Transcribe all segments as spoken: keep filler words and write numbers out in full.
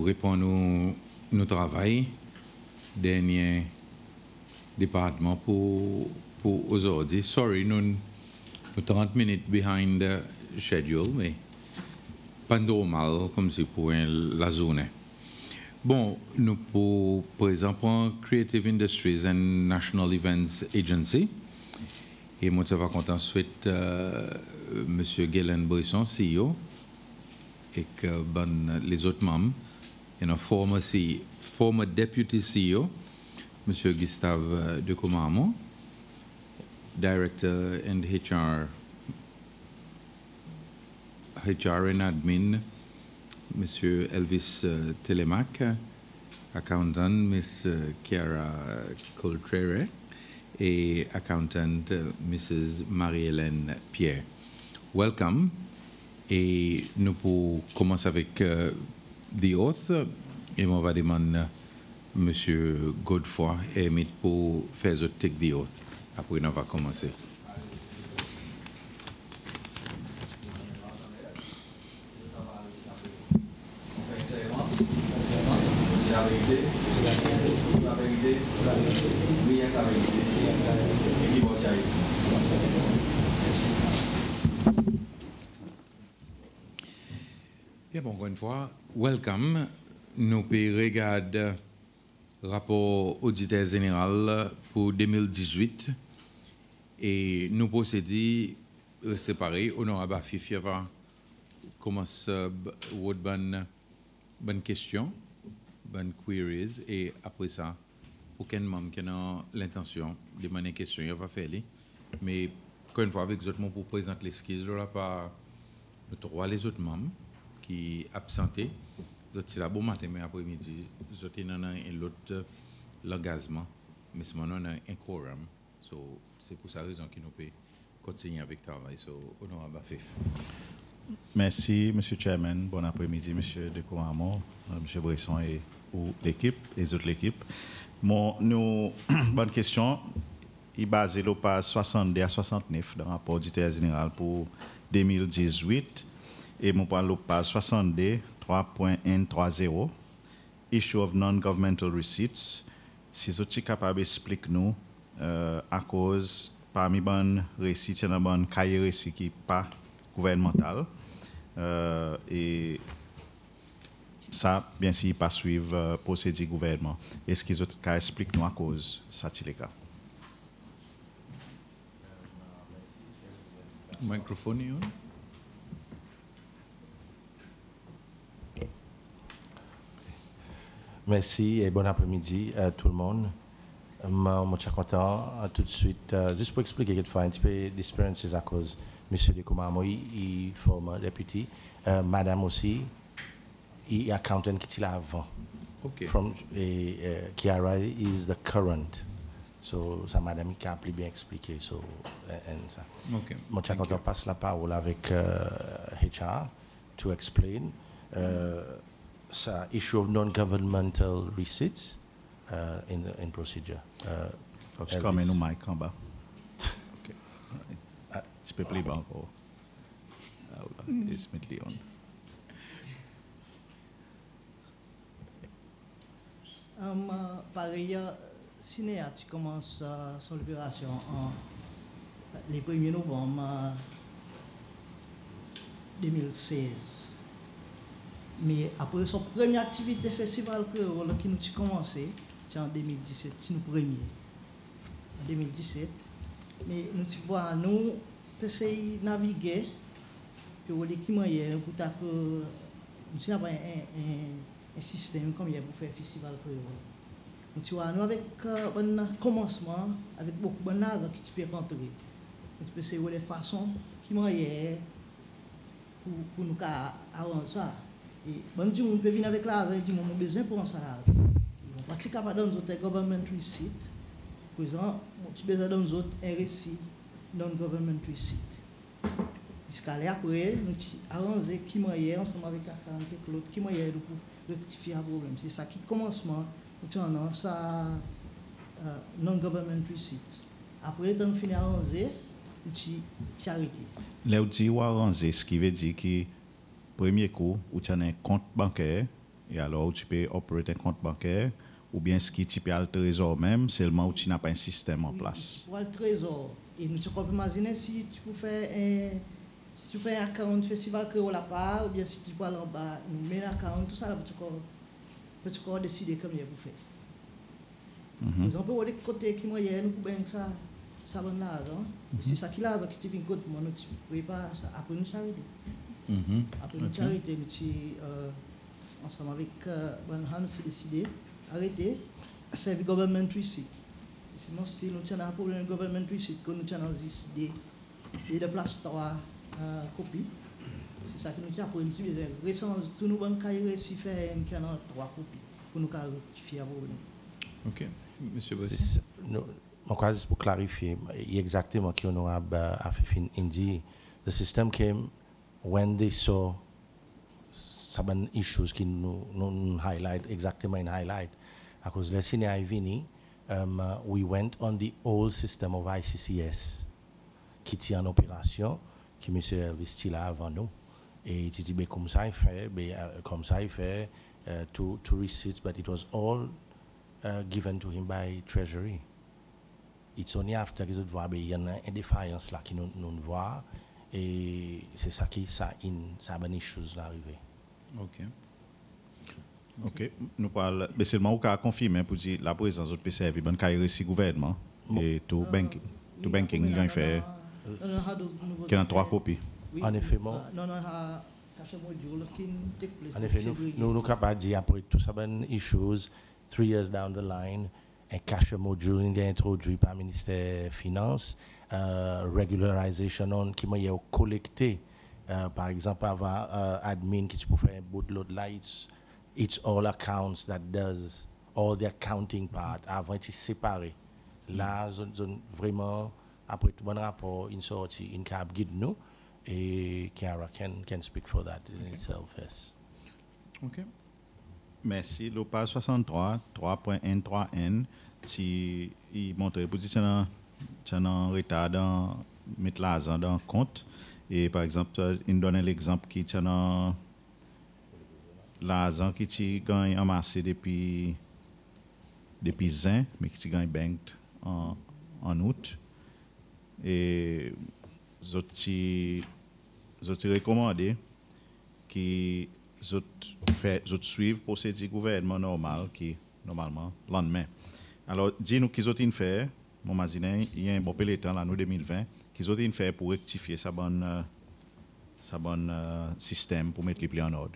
répondre nous nous travail dernier département pour pour aujourd'hui. Sorry, nous nous trente minutes behind the schedule, mais pas normal comme si pour la journée. Bon, nous pour par exemple Creative Industries and National Events Agency. Et moi, je vais compter ensuite euh, M. Galen Brisson, C E O, et que ben, les autres membres. Il y a un former, C, former Deputy C E O, M. Gustave de Comamo, Director and H R, H R and Admin, M. Elvis uh, Telemac, Accountant, Miss Chiara Coltrere, et accountant uh, Missus Marie-Hélène Pierre. Welcome. Et nous pour commencer avec uh, the oath. Et on va demander Monsieur Godefroy et Emmett pour faire the take the oath. Après, on va commencer. Bien, bon, encore une fois, welcome. Nous pouvons regarder le rapport auditeur général pour deux mille dix-huit et nous procédons rester pareil. Honorable Afif, il va commencer à bonne bonne question, bonne queries et après ça, aucun membre qui a l'intention de demander une question, il va faire les. Mais encore une fois, avec les autres membres pour présenter les skills, je ne pas nous trois les autres membres qui absentés. C'est là bon matin, mais après-midi, c'est l'autre l'engagement, mais c'est maintenant un quorum. So, c'est pour cette raison que nous pouvons continuer avec le travail. So, honorable Afif. Merci, Monsieur Chairman. Bon après-midi, Monsieur De Comamo, Monsieur Brisson et l'équipe, les autres l'équipe. Bon, nous, bonne question. Il est basé au page soixante-deux à soixante-neuf dans le rapport auditeur général pour deux mille dix-huit. Et mon parle au page soixante-deux, trois point un trois zéro, issue of non-governmental receipts. Si vous êtes capable d'expliquer nous, euh, à cause, parmi les récits, il y a un bon cahier récit qui n'est pas gouvernemental. Euh, et ça, bien sûr, pas suivre euh, procédure gouvernement. Est-ce qu'ils ont qu'à expliquer nous à cause ça c'est le cas? Microphone on. Merci et bon après-midi à tout le monde. Je suis content tout de suite, uh, juste pour expliquer quelque fois un petit peu d'expérience à cause de M. De Comamo, il est former député, uh, Madame aussi, il est accountant qui est là avant. Okay. From, et, uh, Chiara is the current. So, ça Madame qui a plus bien expliqué. So, and ça. Okay. Je suis content de passer la parole avec uh, H R to explain. Uh, So, issue of non-governmental receipts uh, in the, in procedure. Uh, Folks, come in au mic en bas. Okay. Right. Tu peux plus bas encore. Is Midley on? Um, uh, par ailleurs, Cinéa, tu commences uh, son opération en les premiers novembre uh, deux mille seize. Mais après son première activité festival créole qui nous a commencé, c'est en deux mille dix-sept, c'est nous premier. En deux mille dix-sept. Mais nous tu vois, nous essayons de naviguer, puis on est qui moyen pour ta que nous avons un, un, un système comme il y a pour faire festival créole. Nous tu vois, nous avec euh, un commencement, avec beaucoup de choses qui tu peux rentrer. Nous tu peux essayer de façon qui moyen pour, pour nous arranger ça. Et bon Dieu, on peut venir avec l'argent, il dit on a besoin pour un salaire. On va pas capable dans nos autres government receipt. Présent, tu besoin dans nos autres un récit non government receipt. Jusqu'à après, nous arranger qui moyen ensemble avec la quarante et l'autre qui moyen pour rectifier un problème. C'est ça qui commencement, nous avons ça non government receipt. Après, nous finissons à arranger, nous arrêtons. Là où tu dis arranger, ce qui veut dire que premier coup, où tu as un compte bancaire Et alors, tu peux opérer un compte bancaire, ou bien ce qui tu peux aller au trésor même, seulement où tu n'as pas un système en place. Pour le trésor, et nous tu peux imaginer si tu peux faire un, si tu fais un account festival créole à part, ou bien si tu peux aller en bas, nous mets l'account, tout ça, là, tu peux, tu peux décider combien vous faites. Mm-hmm. Par exemple, au côté qui moyen, nous pouvons ça, ça va là, c'est ça qui là, qui est une côte, moi, nous préparons ça, après nous charité. Mhm. Après nous charité, nous ensemble avec Van Han, nous décidé arrêter à servir government receipt. Sinon, si nous avons un problème de government receipt, que nous avons des des places trois copies, c'est ça que nous avons pour nous dire. Récemment, tous nos banques ont réussi à faire trois copies pour nous rectifier le problème. Ok, Monsieur Bossi. C'est- no, mon cas, juste pour clarifier, exactement ce qu'on a uh, fait Indy, the system came when they saw some issues qui nous, nous highlight, exactement in highlight. Because les signes are vini, um, uh, we went on the old system of I C C S, qui était en opération, qui M. Elvis là avant nous. Et il dit, ben, comme ça il fait, ben, uh, comme ça il fait, uh, two, two receipts, but it was all uh, given to him by Treasury. It's only after que nous voyons, ben, il y a une défaillance là qui nous, nous voit, et c'est ça qui, ça, in, ça a des choses là arrivé. Ok. Ok, nous parlons, mais seulement au cas confirmé pour dire la présence de P C F, il y a réussi gouvernement et tout banking, tout banking, il y a fait, qui a trois copies. En effet, bon. Non, non, caché module qui take place. En effet, nous nous nous capables de dire après tout ça, ben issues, three years down the line, un cash module qui est introduit par le ministère des Finances, uh, regularization on qui m'a collecté, uh, par exemple, avant uh, admin qui peut faire un bootload là, it's, it's all accounts that does all the accounting part, avant c'est séparé. Là, zone, zone, vraiment, après tout bon rapport, une sortie, une cap guide nous, et Kiara can, can speak for that in Okay. itself, yes. Ok. Merci. Le page soixante-trois, trois point un trois N, qui montre pour dire que tu as un retard dans mettre l'argent dans le compte. Et par exemple, il donne l'exemple qui tu as l'argent qui tu gagnes amassé depuis depuis zin, mais qui tu gagnes banque en, en août. Et je te recommande que je suive le procédure gouvernement normal qui normalement lendemain. Alors, dis-nous qu'ils ont fait, mon mazinin, il y a un bon peloton l'année deux mille vingt, qu'ils ont fait pour rectifier sa bonne, euh, sa bonne euh, système pour mettre les plans en ordre.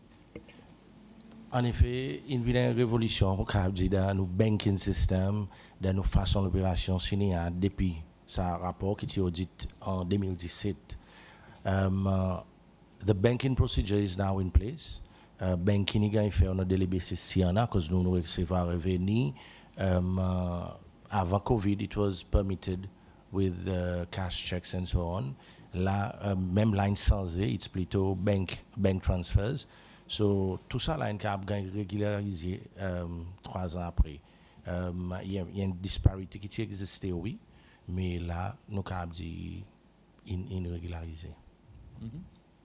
En effet, il y a une révolution dans nos banking system, dans nos façons d'opération signée depuis ce rapport qui était audit en deux mille dix-sept. Um, uh, the banking procedure is now in place. Uh, banking est fait on a daily basis si on a, parce que nous nous recevons revenus. Um, uh, avant COVID, it was permitted with uh, cash checks and so on. Là, uh, même line sans it's plutôt bank bank transfers. So tout ça là, on a régularisé um, trois ans après. Il um, y, y a une disparité qui existait, oui, mais là, nous avons dit in, in régularisé. Mhm.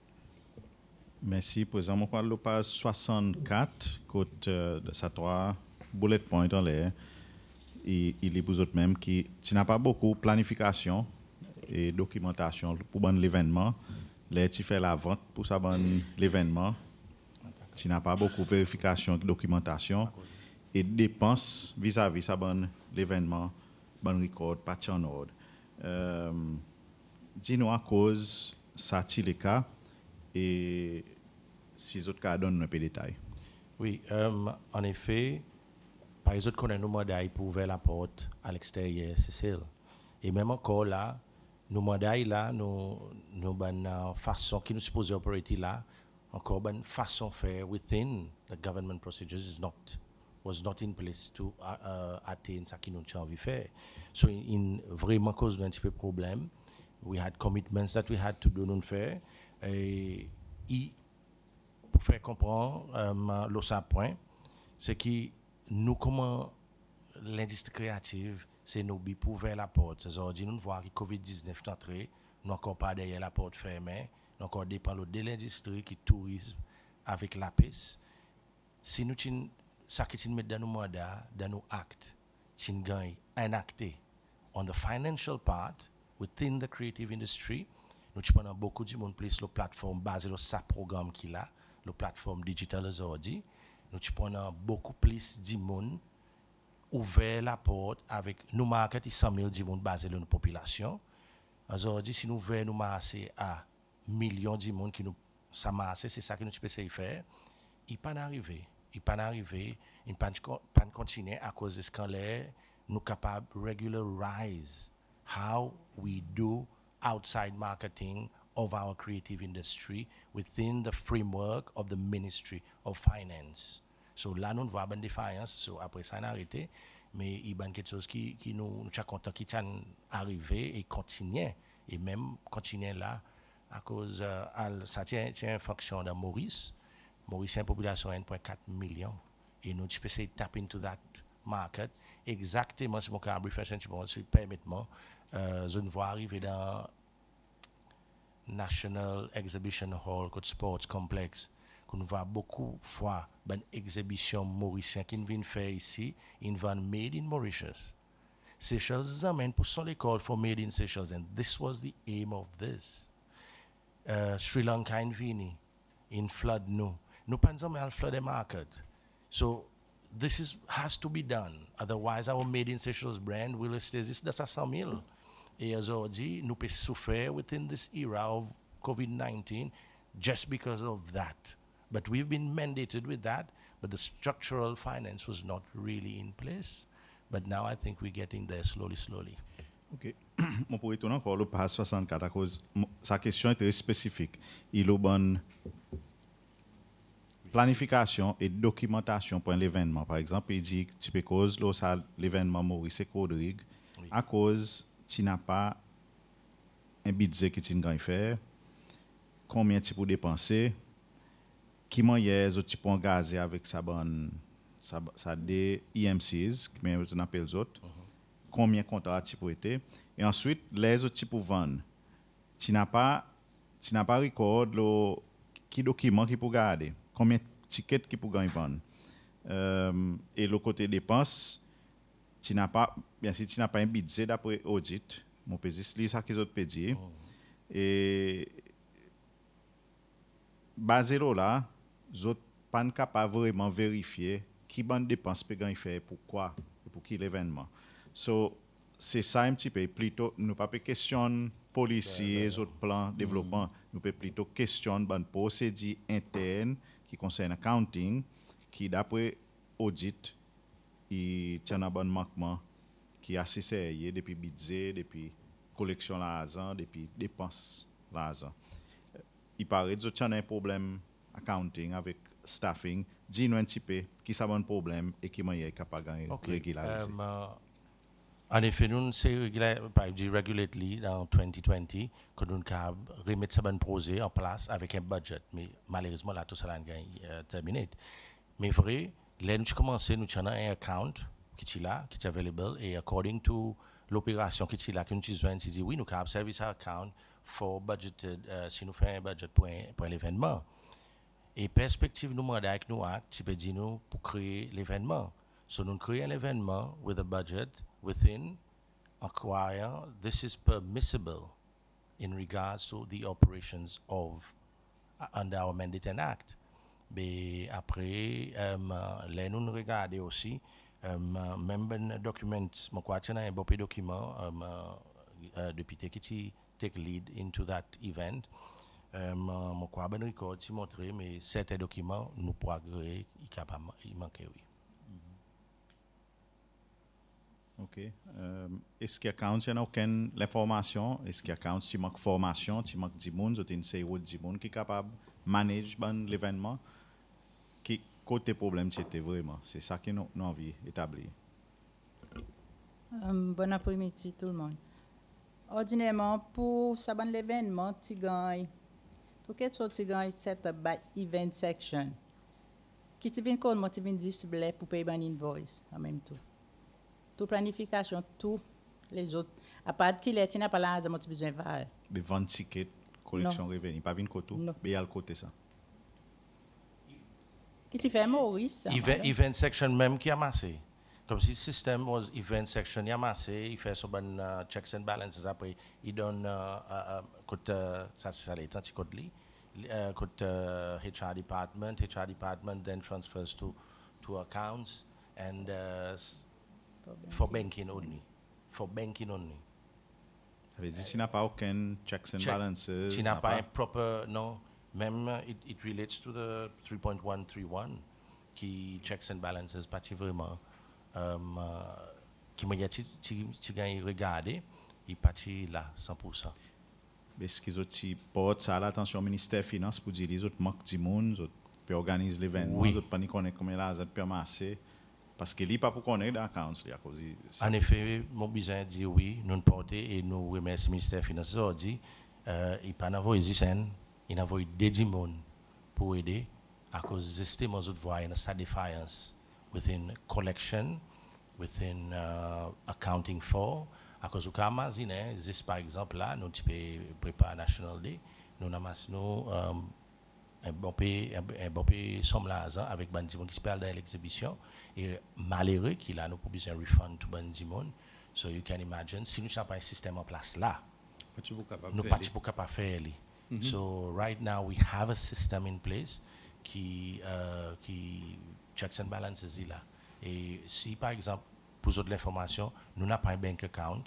Merci. Président, on parle de page soixante-quatre, côté euh, de sa trois bullet points en l'air. Et il est pour eux même qui tu n'as pas beaucoup de planification et documentation pour bon l'événement. Là, tu fais la vente pour ça bon l'événement. Tu n'as pas beaucoup de vérification et documentation et dépenses vis-à-vis ça bon l'événement, bon record, pas en ordre. Euh, dis-nous à cause ça c'est le cas et si autres cas donnent un peu de détails. Oui, um, en effet, par exemple, qu'on a nos médailles pour ouvrir la porte à l'extérieur, c'est ça. Et même encore là, nos médailles là, nos, nos bonnes façons qui nous supposent opérer là, encore bonne façon de faire within the government procedures is not was not in place to uh, uh, attain ce qui nous a envie de faire. So in, in vraiment cause d'un petit peu problème, we had commitments that we had to do non faire. Et, et pour faire comprendre um, l'autre point, c'est que nous, comment l'industrie créative, c'est nous qui pour ouvrir la porte. C'est-à-dire, nous voyons que le covid dix-neuf est entré, nous n'avons pas derrière la porte fermée, nous encore dépend de l'industrie qui tourisme avec la piste. si nous tin ça qui tin mettre dans nos mandats, dans nos actes, tin gagne enacté on the financial part within the creative industry, nous prenons beaucoup de monde plus la plateforme basée sur sa programme qu'il a, la plateforme digital aujourd'hui, nous prenons beaucoup plus de monde ouvert la porte avec nous market cent mille de monde basé sur notre population. Aujourd'hui, si nous voulons nous masser à millions de monde qui nous s'amasser, c'est ça que nous pouvons essayer de faire. Il pas arrivé, il pas arrivé, il pas pas continuer à cause de ce qu'on est, nous capables regularize how we do outside marketing of our creative industry within the framework of the Ministry of Finance. So là, nous voyons une défaillance, so après ça, on a arrêté, mais il y a quelque chose qui, qui nous, nous sommes contents qui est arrivé et continue, et même continuer là, à cause, euh, ça tient, tient une fonction de Maurice. Maurice a une population de un virgule quatre million, et nous devons essayer de tap into that market. Exactement, si mon cas a briefé, si permettez-moi, euh, je ne vois arriver dans National Exhibition Hall, côté Sports Complex, qu'on voit beaucoup de fois une exhibition mauricienne qui vient faire ici, ils vendent Made in Mauritius. Seychelles amène pour son école for Made in Seychelles, and this was the aim of this. Uh, Sri Lanka in Vini, in flood no. No panzame flood the market. So this is has to be done. Otherwise, our Made in Seychelles brand will stay this. That's a samil. Et aujourd'hui, nous pouvons souffrir within this era of COVID nineteen just because of that. But we've been mandated with that, but the structural finance was not really in place. But now I think we're getting there slowly, slowly. OK. Mon pour retourner encore le page soixante-quatre à cause sa question est très spécifique. Il a une bonne planification et documentation pour l'événement. Par exemple, il dit que tu peux cause l'événement Maurice Rodrigue à cause tu n'as pas un budget que tu n'as pas faire, combien tu peux dépenser, qui moyen tu peux engager avec sa bonne ça ça des E M Cs mais on appelle les autres, uh-huh. Combien de contrats tu peux être, et ensuite les autres tu peux vendre. Tu n'as pas tu n'as pas record le qui document qui peut garder, combien de tickets qui peut gagner vendre. Euh, et le côté dépenses, tu n'as pas bien sûr tu n'as pas un budget d'après audit, mon peux dire ça qu'ils autres peut dire. Oh. Et basé là, autres pas capable vraiment vérifier qui bonne dépense peut gagner faire, pourquoi et pour qui l'événement. So c'est ça un petit peu plutôt nous pas question policiers les autres plans développement, mm. Nous peut plutôt question bonne procédure interne qui concerne accounting qui d'après audit il tient un bon manquement qui est assez sérieux depuis budget, depuis collection l'argent, depuis dépenses l'argent. Il paraît que tu as un problème accounting avec staffing, dis-nous un petit peu qui ça un problème et qui est capable de okay. Régulariser. Um, uh, en effet, nous c'est régulièrement dans twenty twenty que nous avons remettre ce bon projet en place avec un budget, mais malheureusement là tout ça a uh, terminé. Mais vrai, là nous commençons, nous avons un account qui est là, qui est available et according to l'opération qui est là, que nous utilisons, dit oui, nous avons un service account for budgeted, uh, si nous faisons un budget pour un, pour l'événement. Et perspective nous demande avec nous, tu peux dire nous pour créer l'événement. So nous créons l'événement with a budget within acquire. This is permissible in regards to the operations of uh, under our mandate and act. Mais après, um, là nous regardons aussi, um, même un document, mon quoi tu as un beau document, um, uh, depuis qui take lead into that event. Mon quoi ben record si montrer mais certains documents nous progrès il capable il manque oui. OK. Euh, est-ce qu'il y a quand il y a aucune l'information, est-ce qu'il y a quand il manque formation, il manque du monde, il y a une du monde qui est capable manager ben l'événement qui côté problème c'était vraiment, c'est ça que nous nous envie établir. Um, bon après-midi tout le monde. Ordinairement pour ça ben l'événement tu gagnes pour que tu gagnes set up by event section qui tu viens comme tu viens distribuer pour payer une invoice en même temps. Toute planification, tous les autres. À part qu'il est, tu n'as pas l'argent, tu as besoin de faire. Mais vendre ticket, collection revenu, pas une côté, mais il y a le côté ça. Qui t'y fait Maurice? ça, Event, voilà. event section même qui a massé. Comme si le système was event section, il a massé, il fait son bon uh, checks and balances après, il donne uh, uh, côté uh, ça c'est ça les temps côté li, uh, côté uh, H R department, H R department then transfers to to accounts and uh, s- for banking only, for banking only. Ça veut dire qu'il n'y a pas aucun checks and Check. balances. Tu n'as n'a pas un proper, non, même uh, it, it relates to the three point one three one qui checks and balances pas vraiment um, uh, qui m'a dit tu tu gagnes regarder il parti là cent pour cent. Est-ce qu'ils ont porté ça à l'attention du ministère des Finances pour dire les autres manquent du monde, les autres peuvent organiser l'événement, Oui. les autres pas ni connaître combien l'argent peut masser parce que li pas pour connaître l'accounts li à cause de- En effet, mon besoin dit oui, nous porter et nous remercions le ministère des Finances aujourd'hui. Euh, il pas envoyé Zisen, il a envoyé des monde pour aider à cause du système aux autres voient sa défaillance within collection, within uh, accounting for. À cause du cas imagine, juste par exemple là, nous tu peux préparer National Day, nous avons nous um, un bon pays, un, un bon pays somme l'argent avec Bandimon qui se perd dans l'exhibition et malheureux qu'il a nous pour besoin refund to Bandimon. So you can imagine si nous n'avons pas un système en place là, Pas tu capable nous faire pas les- pas capable faire li. So right now we have a system in place qui uh, qui checks and balances là. Et si par exemple pour autres l'information, nous n'avons pas un bank account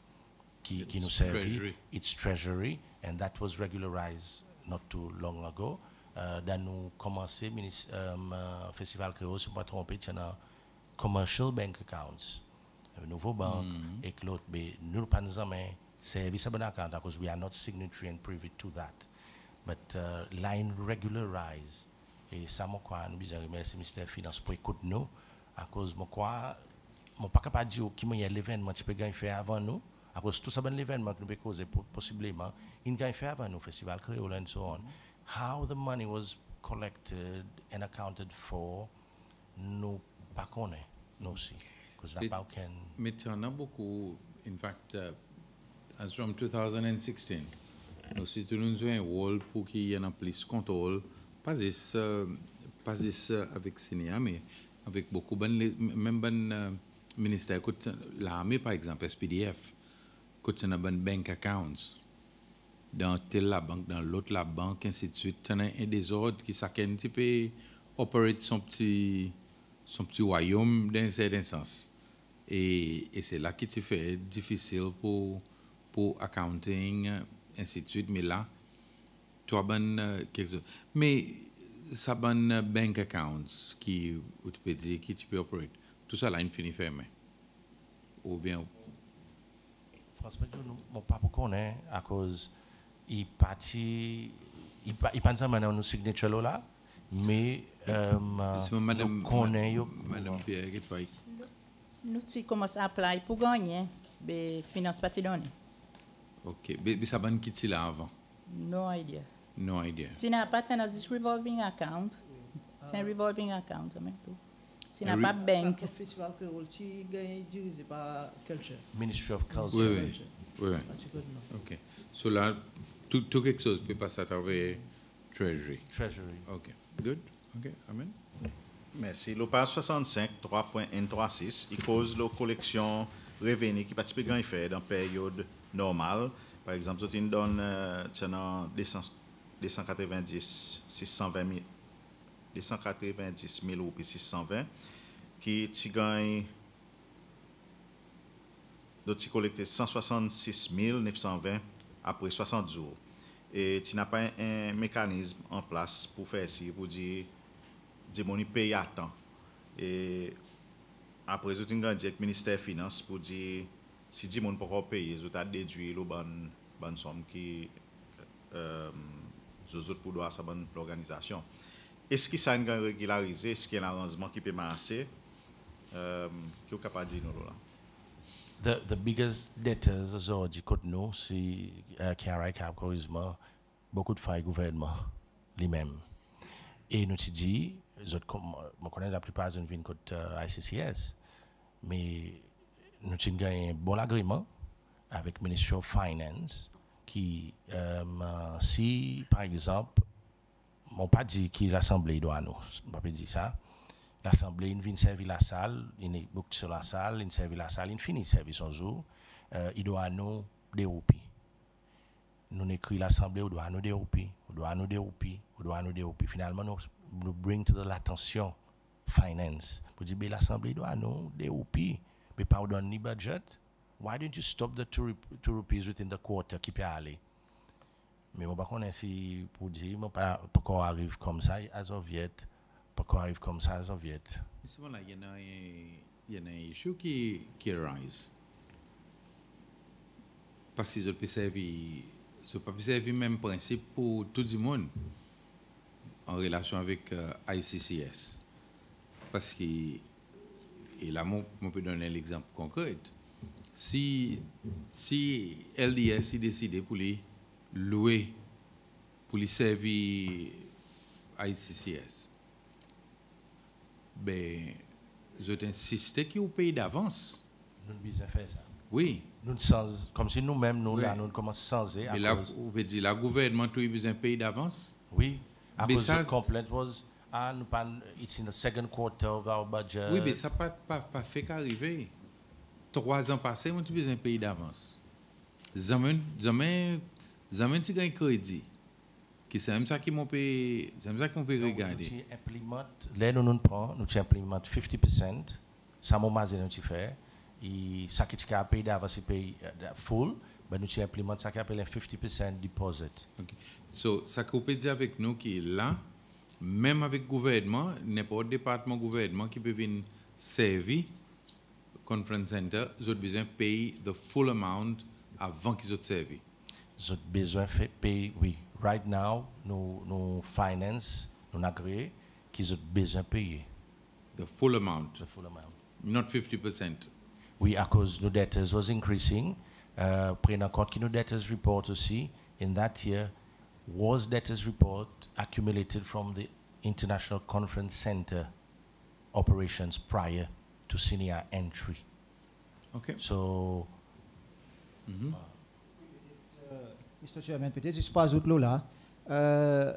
qui, qui It's nous servait, treasury. it's treasury and that was regularized not too long ago. Uh, dans nous commencer minis- um, uh, festival créole si je ne me trompe c'est un commercial bank accounts un nouveau banque et que l'autre mais nous pas nous avons service à bon account because we are not signatory and privy to that but uh, line regularized et ça moi quoi nous besoin remercier le ministère des Finances pour écouter nous à cause moi quoi mon pas capable de dire qui y a l'événement tu peux gagner faire avant nous à cause tout ça bon l'événement que nous peut causer po- possiblement il gagne faire avant nous festival créole and so on how the money was collected and accounted for nous pas connaît nous aussi because n'a It- pas aucun Mais tu en as beaucoup, in fact, uh, as from two thousand sixteen, nous si tu nous joues un rôle pour qu'il y ait un plus contrôle, pas juste, euh, pas juste euh, avec Sénéa, mais avec beaucoup, ben, les- même ben euh, ministère, écoute, l'armée par exemple, S P D F, écoute, tu as ben bank accounts, dans telle la banque, dans l'autre la banque, ainsi de suite, tu as un désordre qui chacun tu peux opérer son petit, son petit royaume dans un certain sens. Et, et c'est là que tu fais difficile pour, pour accounting, ainsi de suite. Mais là, tu as ben, euh, quelque chose. Mais ça ben euh, bank accounts qui, où tu peux dire, qui tu peux opérer. Tout ça là, il finit fermé. Ou bien, franchement je ne mon pas pour connaît à cause il parti il pas il pas dans nos signature là mais euh, c'est madame, nous connaît yo madame Pierre qui fait. Nous tu commences à appeler pour gagner, mais finance pas te donner. Ok. Mais, mais ça ben qui tu là avant? No idea. No idea. Tu n'as pas un revolving account. C'est un revolving account, même tout. Tu n'as Un pas re- bank. Le festival créole, tu gagnes dirigé par Culture. Ministry of Culture Oui, oui. Oui, oui. Ah, tu connais, non. Ok. So là, tout, tout quelque chose peut passer à travers Treasury. Treasury Ok. Good. Ok. Amen. Merci. Le page soixante-cinq, trois point un trois six, il cause la collection revenu qui participe à faire dans la période normale. Par exemple, si on donne euh, tiens, deux cent quatre-vingt-dix, six cent vingt mille, deux cent quatre-vingt-dix mille ou six cent vingt, qui tu gagnes d'autres collecté cent soixante-six mille neuf cent vingt après soixante jours. Et tu n'as pas un, un mécanisme en place pour faire ça, pour dire des moni paye à temps. Et après, je suis avec le ministère des Finances pour dire si des gens ne peuvent pas payer, je vais déduire le bon, bonne somme qui euh, je pour doit sa bonne l'organisation. Est-ce que ça est régularisé? Est-ce qu'il y a un arrangement qui peut marcher? Euh, qui est capable de dire nous là? the the biggest debtors aujourd'hui côté nous c'est euh, K R I Cap Tourisme beaucoup de failles gouvernement lui-même et nous te dit je connais la plupart de viennent côté euh, I C C S mais nous avons gagné un bon agrément avec le Ministry of Finance qui euh, si par exemple on pas dit que l'Assemblée doit nous, on pas dire ça. L'Assemblée, il vient servir la salle, il est bouclé sur la salle, il servi la salle, il finit servir son jour, euh, il doit nous dérouper. Nous écrit l'Assemblée, on doit nous dérouper, on doit nous dérouper, on doit nous dérouper. Finalement, nous, nous bring to l'attention finance. Pour dire, l'Assemblée doit nous dérouper, mais pas donner ni budget. Why don't you stop the two, two rupees within the quarter qui peut aller? Mais je ne sais pas si pour dire, pourquoi arrive comme ça, as of yet. Pourquoi arrive comme ça, as of yet? C'est bon, là, il y a un, il y a un issue qui, qui arise. Parce que je peux servir, je peux servir le même principe pour tout le monde en relation avec euh, I C C S. Parce que, et là, on peut donner l'exemple concret. Si, si L D S décide pour les louer, pour les servir I C C S, ben, je t'insiste qu'ils payent d'avance. Nous devons faire ça. Oui. Nous sans, comme si nous-mêmes, nous, Oui. là, nous commençons sans. Mais là, vous pouvez dire, la gouvernement a besoin de payer d'avance. Oui. À Mais cause ça, de complaint was, ah, nous pas, it's in the second quarter of our budget. oui, mais ça n'a pas, pas, pas fait qu'arriver. Trois ans passés, on a besoin de payer d'avance. Jamais, jamais, jamais tu gagnes crédit. C'est même ça qui m'ont payé, c'est même ça qu'on peut regarder. Nous implément, là nous nous prenons, nous implément cinquante pour cent, ça m'a mazé nous fait, et ça qui est payé d'avance c'est payé full, mais nous implément ça qui appelle cinquante pour cent deposit. Okay. So, ça qu'on peut dire avec nous qui est là, même avec le gouvernement, n'importe département gouvernement qui peut venir servir conference center, ils ont besoin de payer the full amount avant qu'ils ont servi. Ils ont besoin de payer, oui. Right now, nous, nous finance, nous agréons qu'ils ont besoin de payer. The full amount. The full amount. Not fifty percent. Oui, à cause nos debtors was increasing. Uh, prenant compte que nos debtors report aussi, in that year, was debtors report accumulated from the International Conference Center operations prior to senior entry. Okay. So, Mm-hmm. mister Chairman, peut-être juste pas autre là. Euh,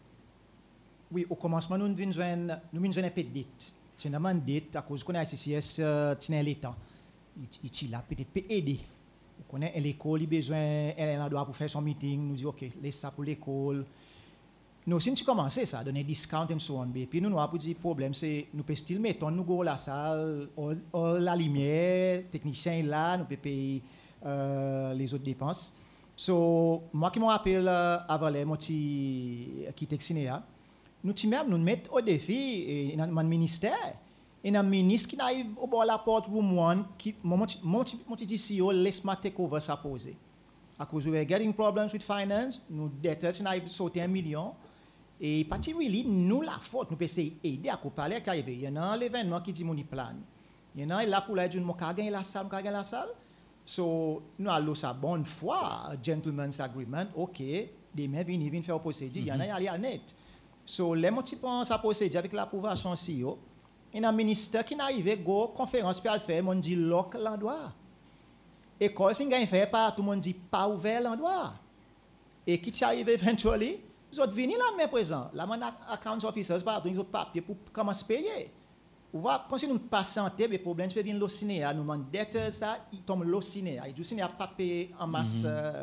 oui, au commencement, nous venons joindre, nous venons joindre un peu de dette. C'est une dette à cause qu'on a I C C S, tu n'as l'état. Il est là, peut-être peut aider. On connaît l'école, il a besoin, elle a droit pour faire son meeting, nous dit ok, laisse ça pour l'école. Nous aussi, nous commençons ça, donner discount et so on. Puis nous, nous avons dit problème, c'est nous pouvons still mettre, nous go la salle, la lumière, technicien là, nous pouvons payer euh, les autres dépenses. So, moi qui me rappelle euh, avant les qui quitté Cinéa, nous même nous mettons au défi dans mon ministère. Et un ministre qui arrive au bord de la porte pour moi, qui mon dit C E O laisse-moi take over sa poser. À cause we are getting problems with finance, nous debtors n'arrive sauter un million. Et parti really nous la faute, nous peut essayer aider à parler car il y a un événement qui dit mon plan. Il y en a là pour la dire mon ka gagner la salle, mon ka gagner la salle. So, nous allons sa bonne foi, gentleman's agreement, ok, demain, venez, venez faire un procédure, il y en a qui aller à net. So, les mots qui pensent à procédure avec l'approbation C E O, il y a un ministère qui n'arrive à go conférence pour faire, on dit lock l'endroit. Et quand il y a fait pas, tout le monde dit pas ouvert l'endroit. Et qui arrive eventually, vous êtes venus là, mais présent, là, mon accounts officers, pardon, ils ont papier pour commencer à payer. Vous voyez, quand nous passons des problèmes, c'est bien le cinéa, nous demandons d'être ça, il tombe le cinéa. Et le cinéa n'a pas payé en masse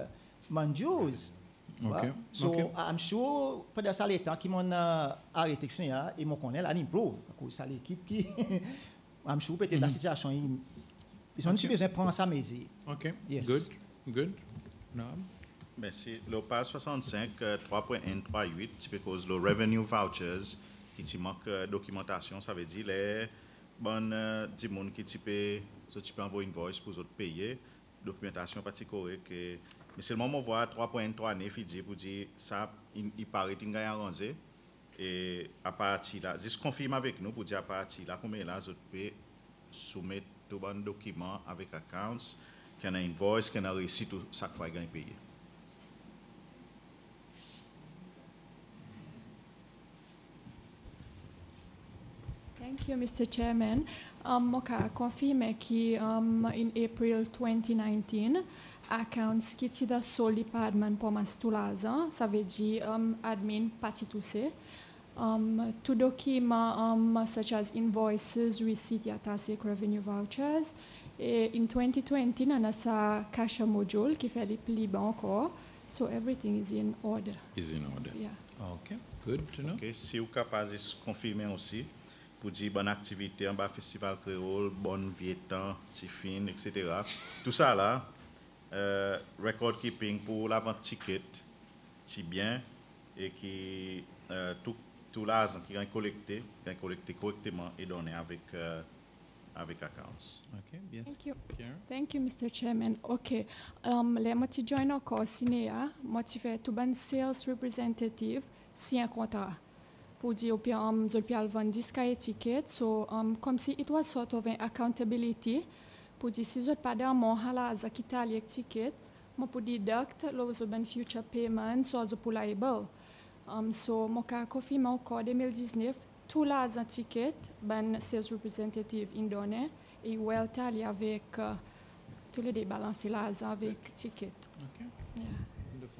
manjous. Okay. So, okay. I'm sure, pendant ça, les temps qui m'ont arrêté le cinéa, ils m'ont connu, là, ils improve. C'est l'équipe qui. I'm sure, peut-être la situation, ils ont besoin de prendre ça mesure. OK. Yes. Good. Good. No. Merci. Le page soixante-cinq, trois point un trois huit, c'est parce que le revenue vouchers, qui te manque documentation, ça veut dire les bonnes euh, des gens qui te peut tu peux envoyer une voice pour autres payer documentation pas correcte mais c'est le moment voir trois point un trois neuf il dit pour dire ça il, il paraît qu'il gagne arrangé et à partir là juste confirme avec nous pour dire à partir là combien là autres peut soumettre tout bon document avec accounts qu'il y a une invoice qu'il y a un récit tout chaque fois gagne payer. Thank Thank you, Mister Chairman. Um, Moka confirme que um, in April twenty nineteen, accounts qui étaient sur le department pour mastulaza, ça veut dire um, admin parti tout ça. Um, tout document um, such as invoices, receipt, yatasik, revenue vouchers. Et in twenty twenty, on a sa cash module qui fait les plis encore. So everything is in order. Is in order. Yeah. Okay, good to know. Okay. Si vous êtes capable de confirmer aussi, pour dire bonne activité en bas festival créole, bonne vie temps, tifine, et cetera. Tout ça là, euh, record keeping pour la vente ticket, si bien, et qui euh, tout, tout l'argent qui est collecté, qui est collecté correctement et donné avec, euh, avec accounts. Okay, yes. Thank you. Karen? Thank you, Mister Chairman. Okay. Um, les motifs join encore cinéa, motivé tout ban sales representative, si un contrat. Pour dire que um, je peux vendre dix étiquettes, so um, comme si it was sort of an accountability. Pour dire si je pas dans mon halaza qui t'a les tickets, moi pour deduct le ben future payment, so je pour liable. Um, so moi ka confirme encore deux mille dix-neuf, tout les tickets ben sales representative indonais et well tally avec uh, tous les débalancés là avec ticket. Okay, Yeah. wonderful.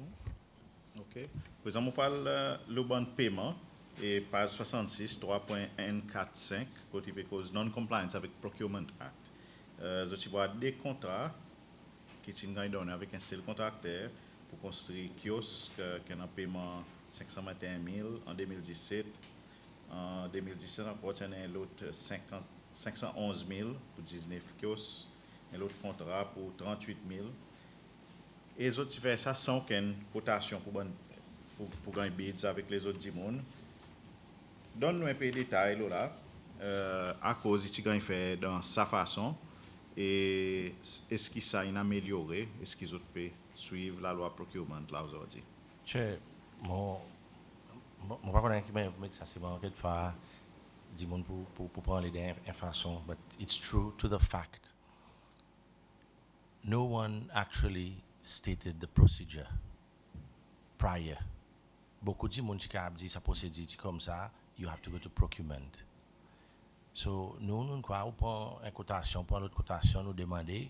OK. Par exemple, on parle euh, le bon paiement et page soixante-six, trois point un quatre cinq, côté cause non-compliance avec Procurement Act. Euh, je vois des contrats qui sont donnés avec un seul contracteur pour construire kiosque qui a un paiement cinq cent vingt et un mille en deux mille dix-sept. En deux mille dix-sept, on a l'autre cinq cent onze mille pour dix-neuf kiosques et l'autre contrat pour trente-huit mille. Et les autres font ça sans aucune cotation pour, pour, pour gagner bids avec les autres dimons. Donne-nous un peu de détails là, euh, à cause de ce qu'ils fait dans sa façon et est-ce qu'il s'est amélioré, est-ce qu'ils peuvent suivre la loi procurement là aujourd'hui. Che, mon, mon, mon pas connaître mais ça c'est bon quelque fois dimon pour pour pour prendre les informations, but it's true to the fact. No one actually stated the procedure prior. Beaucoup de monde qui a dit sa procédure comme ça, you have to go to procurement. So nous nous quoi on prend une cotation, prend l'autre cotation, nous demander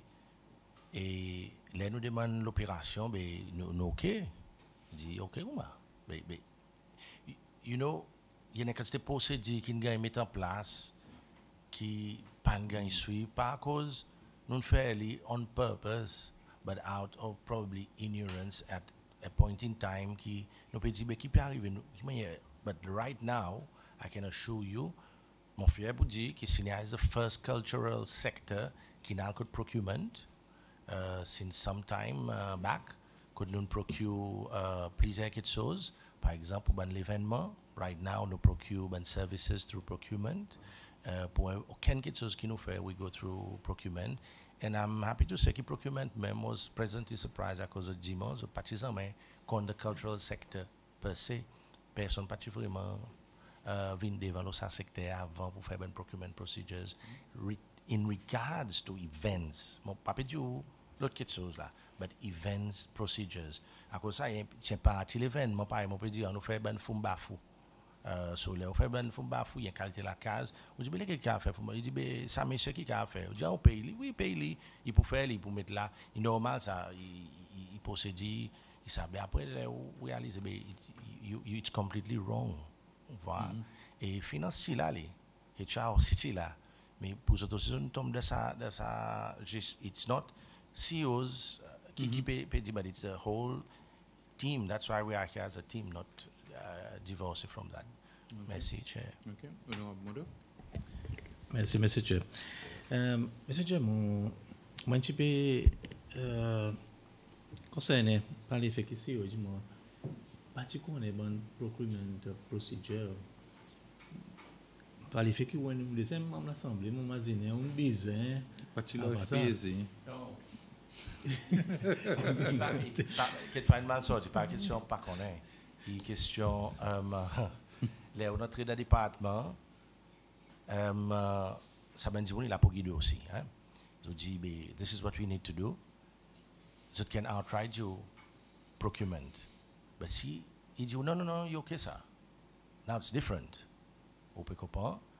et là nous demande l'opération, ben nous, nous ok, dit ok ou pas, ben ben you know il y a une quantité de procédures qui gagne mettre en place qui pas gagne suivre pas à cause nous fairly on purpose but out of probably ignorance at a point in time qui nous peut dire qui peut arriver but right now I can assure you mon frère vous dit que Syria is the first cultural sector qui n'a que procurement uh, since some time uh, back could nous procure uh, plusieurs quelque chose par exemple pour l'événement right now nous procure ben services through procurement uh, pour aucune quelque chose qui nous fait we go through procurement. And I'm happy to say that procurement même was pleasantly surprised à cause de Jimon, so partisan mais contre the cultural sector per se, personne pas vraiment uh, vient devant le secteur avant pour faire ben procurement procedures Re in regards to events. Mon pas dire l'autre quelque chose là, but events procedures. À cause ça, c'est pas à l'événement, pas mon peut dire on fait ben fumbafou. Euh, so là on fait ben fumba fou il y a qualité la case on dit mais quelqu'un a fait fumba il dit ben ça monsieur qui a fait on dit on paye lui oui paye lui il pour faire il pour mettre là il normal ça il il procède il ça ben après on réalise ben it's completely wrong voilà et financier là les et ciao c'est là mais pour cette aussi on tombe de ça de ça just it's not C E Os qui qui peut dire but it's a whole team that's why we are here as a team not uh, divorced from that. Okay. Merci, Chair. Okay. Honorable Modo. Merci, Monsieur Chair. Euh, Monsieur Chair, mon, mon petit peu euh, concerné par les faits ici, je moi, particulièrement bon procurement procedure. Par les faits qui ont une deuxième membre de l'Assemblée, mon mazine, on besoin. Pas tu l'as fait, non. Quelque part, mal sorti, pas question, pas qu'on est. Il question, là, on entre dans le département, ça m'a dit, on est là pour guider aussi. Hein? Je dis, this is what we need to do. So it can outright you procurement. But si, il dit, non, non, non, you okay, ça. Now it's different. Au peut comprendre,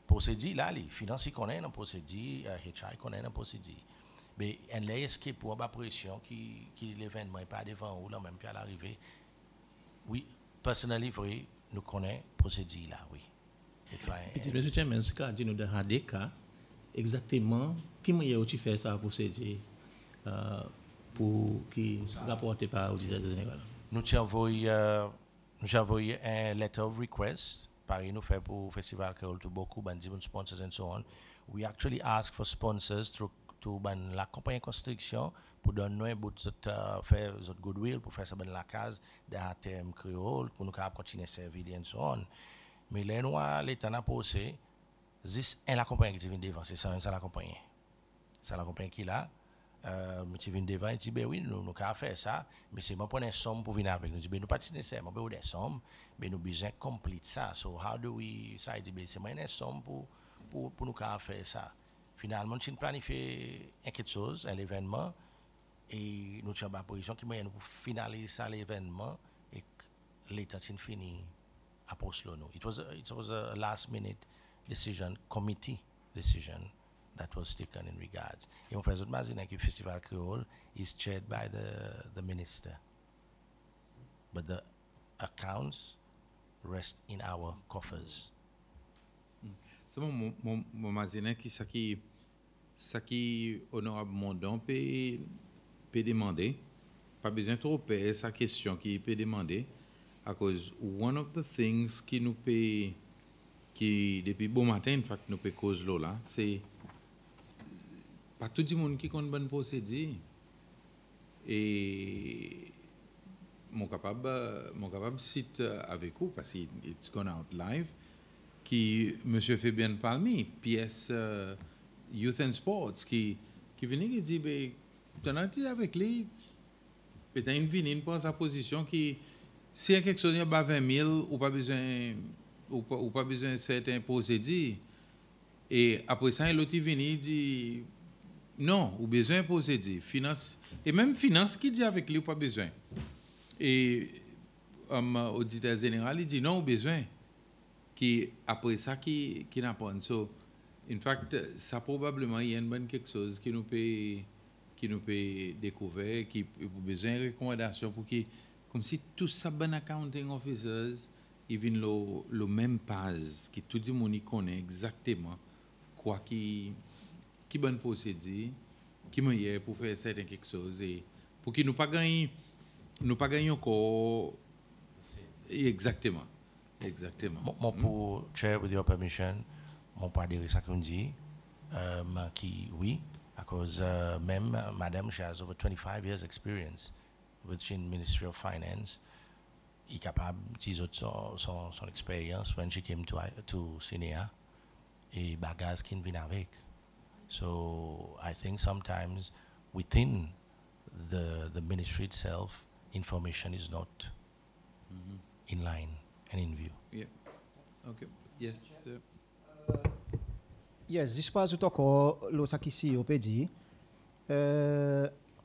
procédure là, les financiers connaissent dans procédure, H I connaît dans procédure. Mais en les escape pour la pression qui qui l'événement est pas devant ou là même puis à l'arrivée. Oui, personnellement vrai, nous connaissons procédure là, oui. Monsieur Chairman, ce qu'a dit nous dans des cas exactement qui moyen tu fais ça procédure euh, pour qui rapporté par l'auditeur général. Nous avons envoyé euh, nous avons envoyé un letter of request. Paris nous fait pour festival Creole to beaucoup ban different sponsors and so on. We actually ask for sponsors through to ban la compagnie construction pour donner un bout de uh, faire notre goodwill pour faire ça ban la case de thème créole pour nous capable continuer servir and so on. Mais les noirs l'état n'a posé juste un la compagnie qui vient devant c'est ça ça la compagnie. C'est la compagnie qui là euh qui vient devant il dit ben oui nous nous capable faire ça mais c'est bon prendre une somme pour venir avec nous dit ben nous pas nécessairement ben des sommes mais nous besoin complete ça. So how do we ça dit ben c'est moi une somme pour pour pour nous capable faire ça. Finalement, nous planifié quelque chose, un événement, et nous avons une position qui moyen pour finaliser ça l'événement et l'état c'est fini à Poslono. It was a, it was a last minute decision, committee decision that was taken in regards. Et mon président Mazina qui Festival Creole is chaired by the the minister. But the accounts rest in our coffers. C'est bon, mon, mon, mon Mazina qui ça qui ça qui honorable Mondon peut peut demander, pas besoin trop payer sa question qui peut demander, à cause one of the things qui nous peut qui depuis bon matin en fait nous peut cause là, c'est pas tout le monde qui connaît bonne procédure et mon capable mon capable cite avec vous parce que it's gone out live qui monsieur Fabien Palmi pièce uh, Youth and Sports qui qui venait qui dit ben tu as dit avec lui peut-être une venue pour sa position qui si y a quelque chose il y a vingt mille ou pas besoin ou pas ou pas besoin certain procédure et après ça l'autre venu dit non ou besoin procédure finance et même finance qui dit avec lui ou pas besoin et um, auditeur général il dit non ou besoin qui après ça qui qui n'apprend. So in fact ça probablement il y a une bonne quelque chose qui nous peut qui nous peut découvrir qui a besoin de recommandations pour qui comme si tout ça bon accounting officers ils viennent le le même page qui tout le monde connaît exactement quoi qui qui bonne procédure qui meilleur pour faire certain quelque chose et pour qui nous pas gagner nous pas gagner encore exactement. Exactement. Mon pour chair with your permission, mon pas dire ça qu'on dit, euh, qui oui, à cause euh, même Madame she has over twenty-five years experience within Ministry of Finance, est capable d'utiliser son, son son expérience when she came to to Sinea et bagages qui viennent avec. So I think sometimes within the the ministry itself, information is not mm-hmm. in line. And in view. Yeah. Okay. Yes. Sir. Uh, yes, this was toko lo sakisi o pedi. Euh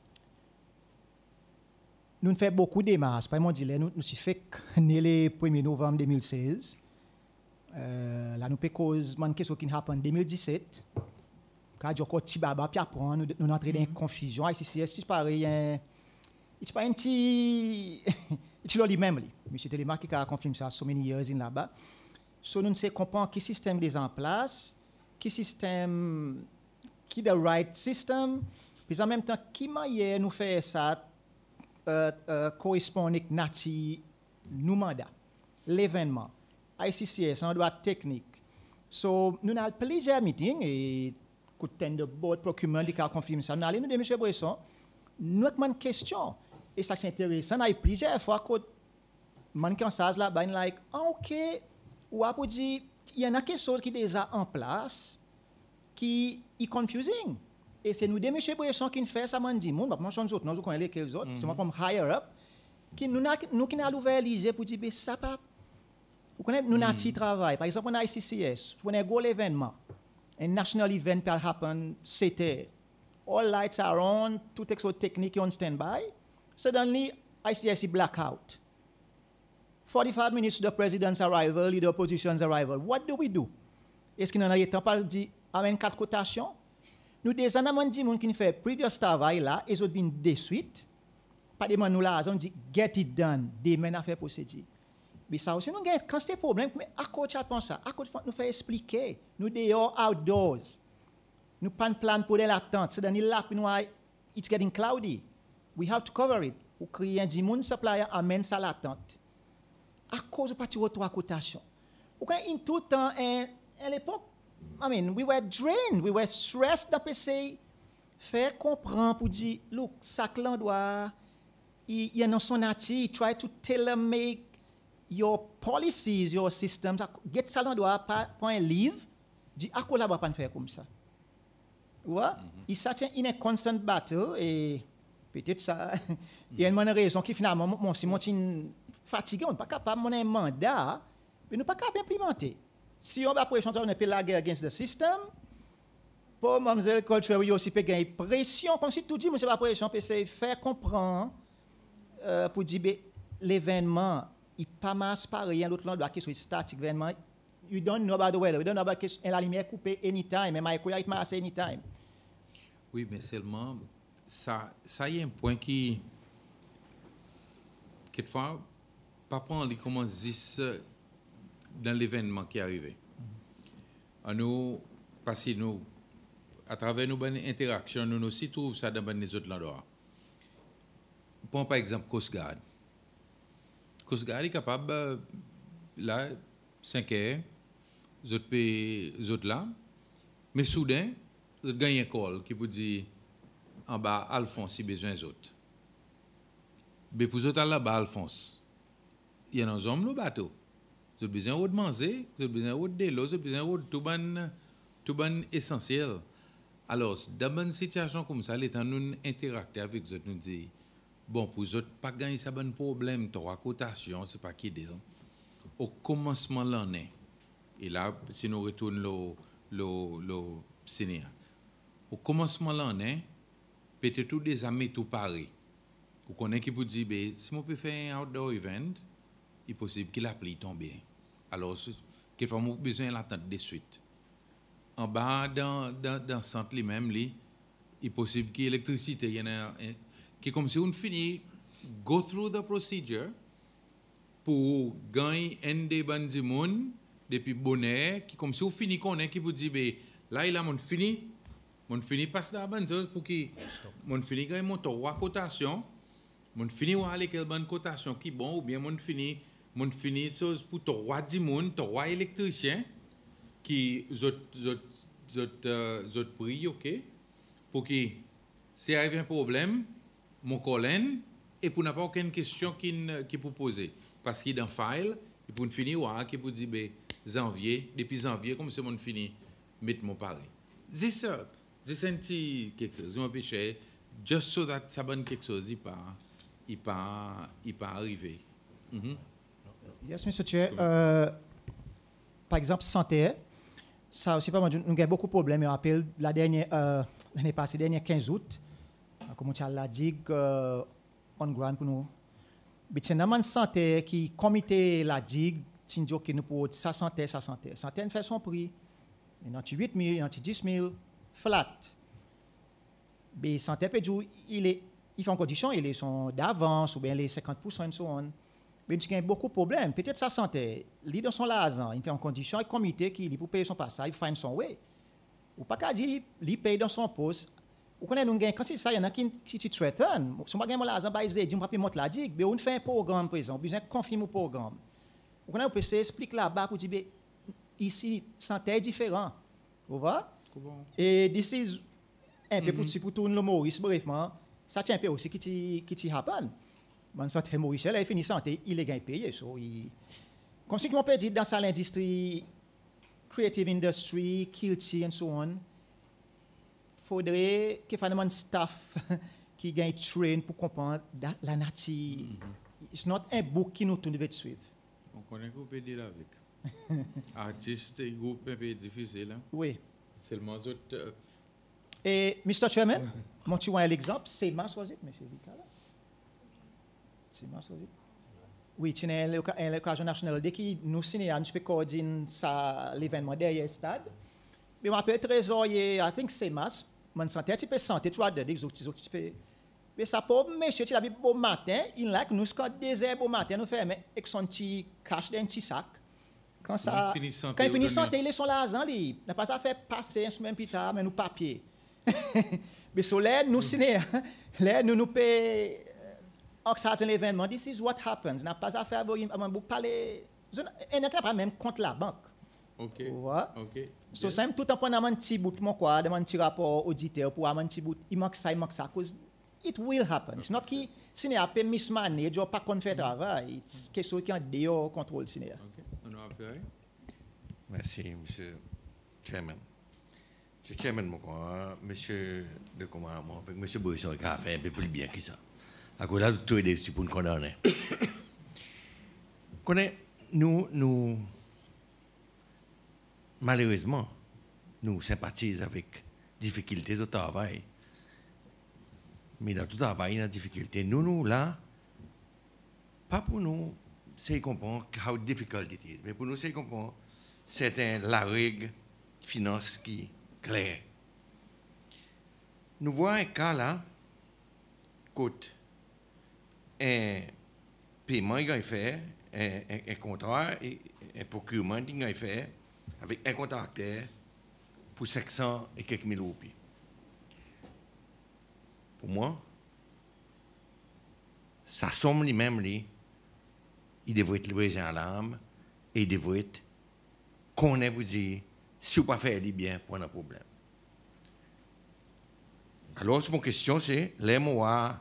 nous fait beaucoup de démarches. Par exemple, nous nous fait le premier novembre deux mille seize. Euh là nous peut cause man question qui happen deux mille dix-sept. Quand joko ti baba puis apprendre nous nous entrer dans confusion. I C C S c'est pareil un it's pas un petit it's lui même lui. Monsieur Téléma qui a confirmé ça so many years in là-bas. So nous ne comprendre qui système des en place, qui système qui the right system, puis en même temps qui manière nous faire ça euh, euh, correspond avec nati nous mandat, l'événement, I C C S en droit technique. So nous avons plusieurs meetings et coup de board procurement qui a confirmé ça. Nous allons nous de monsieur Bresson, nous avons une question et ça c'est intéressant. Il y a plusieurs fois que man quand ça là ben like OK ou après dit il y en a quelque chose qui est déjà en place qui est confusing et c'est nous des monsieur Bresson qui fait ça man dit monde pas mentionner autres nous connaissons lesquels autres c'est moi from higher up qui nous nous qui n'a ouvert les pour dire ça pas vous connaissez nous n'a petit travail par exemple on a I C C S when a goal événement un national event peut happen c'était all lights are on tout texte technique on standby suddenly I C S blackout forty-five minutes to the president's arrival, the opposition's arrival. What do we do? Est-ce qu'il y en a temps pas dit amène quatre cotations? Nous des anamon dit moun qui fait previous travail là, et autres viennent de suite. Pas de nous là, on dit get it done, demain affaire procédure. Mais ça aussi nous gagne quand c'est problème, mais à quoi tu penses ça? À quoi nous faire expliquer? Nous dehors outdoors. Nous pas un plan pour l'attente, c'est dans là puis nous it's getting cloudy. We have to cover it. Ou créer un moun supplier amène ça l'attente. À cause de partir aux trois cotations. Ou quand in tout temps à l'époque, I mean, we were drained, we were stressed d'en essayer faire comprendre pour dire look, ça que l'on doit il y a dans son nature, try to tailor make your policies, your systems, get ça l'on doit pas un livre, dit à quoi là va pas faire comme ça. Ouais, il s'attient in a constant battle et peut-être ça il y a une bonne raison qui finalement mon si mon fatigué, on n'est pas capable mon un mandat, mais nous pas capable implémenter. Si on va pression on peut la guerre against the system. Pour mademoiselle Culture il aussi peut gagner pression comme si tout dit monsieur pas pression peut essayer faire comprendre euh, pour dire l'événement il pas masse pareil l'autre là qui soit statique événement you don't know about the weather, you don't know about la lumière coupée anytime, mais microwave it masse anytime. Oui, mais seulement ça ça y a un point qui quelquefois papa on lui commence dix dans l'événement qui est arrivé. Mm-hmm. Nous parce nous à travers nos bonnes interactions nous aussi trouvons ça dans les autres endroits. Prends par exemple Coast Guard. Coast Guard est capable là cinq heures les autres pays les autres là mais soudain vous gagnez un call qui vous dit en bas Alphonse si besoin des autres. Mais pour autres là bas Alphonse il y a un homme le bateau. Vous avez besoin de manger, vous avez besoin de l'eau, vous avez besoin de tout bon tout bon essentiel. Alors dans une situation comme ça l'étant nous interacter avec vous nous dit bon pour vous pas gagner ça bon problème trois cotations c'est pas qui dit au commencement l'année et là si nous retourne le le le cinéma au commencement l'année peut-être tous des amis tout pareil vous connaissez qui vous dit ben si on peut faire un outdoor event il est possible qu'il appelle tomber alors quelquefois on a besoin l'attente de suite en bas dans dans dans centre lui-même lui il est possible qu'il y ait électricité il y en a qui comme si on finit go through the procedure pour gagner un des bandits moun depuis bonheur qui comme si on finit qu'on est qui vous dit ben là il a mon fini mon fini passe la bande pour qui mon fini gagne mon trois cotation mon fini ou aller quelle bonne cotation qui bon ou bien mon fini mon fini chose pour trois dix moun trois électriciens qui zot zot zot zot prix OK pour qui si arrive un problème mon collègue et pour n'a pas aucune question qui qui pour poser parce qu'il dans file et pour finir ou qui pour dire ben janvier depuis janvier comme c'est mon fini mettre mon pari this up this senti quelque chose mon péché just so that ça bonne quelque chose il pas il pas il pas arrivé. Mm-hmm. Yes, monsieur Chair. Euh, par exemple santé ça aussi pas nous avons beaucoup de problèmes je rappelle la dernière euh, l'année passée dernière quinze août comme on l'a dit euh, on ground pour nous mais c'est une santé qui comité la digue tinjo qui nous pour ça santé ça santé santé fait son prix il y a huit mille il y a dix mille flat mais santé peut dire il est il fait en condition il est son d'avance ou bien les cinquante pour cent et so on mais il y a beaucoup de problèmes peut-être ça santé lui dans son l'argent il fait en condition et comité qui il pour payer son passage il find son way ou pas qu'à dire il paye dans son poste. Vous connaissez nous quand c'est ça il y en a qui qui threaten si moi gagne l'argent ba Z on pas monter la digue mais on fait un programme présent besoin confirmer le programme vous connaissez on peut expliquer là-bas pour dire ici santé est différent vous voyez et this is un peu pour pour tout le Maurice brièvement ça tient un peu aussi qui qui qui happen man santé Maurice là il finit santé il est gagne payé so il comme si on peut dire dans ça l'industrie creative industry culture and so on faudrait qu'il fasse un staff qui gagne train pour comprendre la nature. Mm-hmm. It's not un book qui nous devait suivre. On connaît qu'on peut dire avec. Artiste et groupe un peu difficile. Hein? Oui. Seulement autres. Euh... Et mister Chairman, montre-moi l'exemple. C'est ma choisi, monsieur Vicala. C'est ma choisi. Oui, tu as l'occasion nationale. Dès que nous signons, nous coordonner ça l'événement derrière le stade. Mais on peut trésorier, I think c'est masse. Man santé, tu peux santé, tu as des autres autres peux. Mais ça pour monsieur, tu l'as bon matin, il like nous quand désert bon matin, nous fait mais avec son petit cash dans un petit sac. Quand ça quand il finit santé, il est son l'argent li. N'a pas ça fait passer un semaine plus tard mais nous papier. Mais sur l'air nous signons, là nous nous paye en certain événement, this is what happens. N'a pas à faire vous parler, on n'a pas même contre la banque. OK. Voilà. OK. So ça tout en prenant un petit bout mon quoi, un petit rapport auditeur pour un petit bout, il manque ça, il manque ça cause it will happen. It's not qui ciné a pas mismanage ou pas qu'on fait travail, it's quelque chose qui est dehors contrôle ciné. OK. On a fait. Merci monsieur Chairman. Monsieur Chairman mon quoi, monsieur de comment avec monsieur Brisson qui a fait un peu plus bien que ça. À cause là tout est des pour nous condamner. Connaît nous nous malheureusement, nous sympathisons avec difficultés au travail. Mais dans tout travail, il y a des difficultés. Nous, nous, là, pas pour nous, c'est comprendre how difficult it is. Mais pour nous, c'est comprendre, c'est la règle finance qui est claire. Nous voyons un cas là, côté un paiement qu'il a fait, un, un, un contrat, un procurement qu'il a fait, avec un contracteur pour cinq cents et quelques mille roupies. Pour moi, ça somme lui-même, lui, il devrait être levé en l'âme et il devrait être qu'on ait vous dire, si vous ne pas faire les bien, pas de problème. Alors, mon question, c'est, les mois,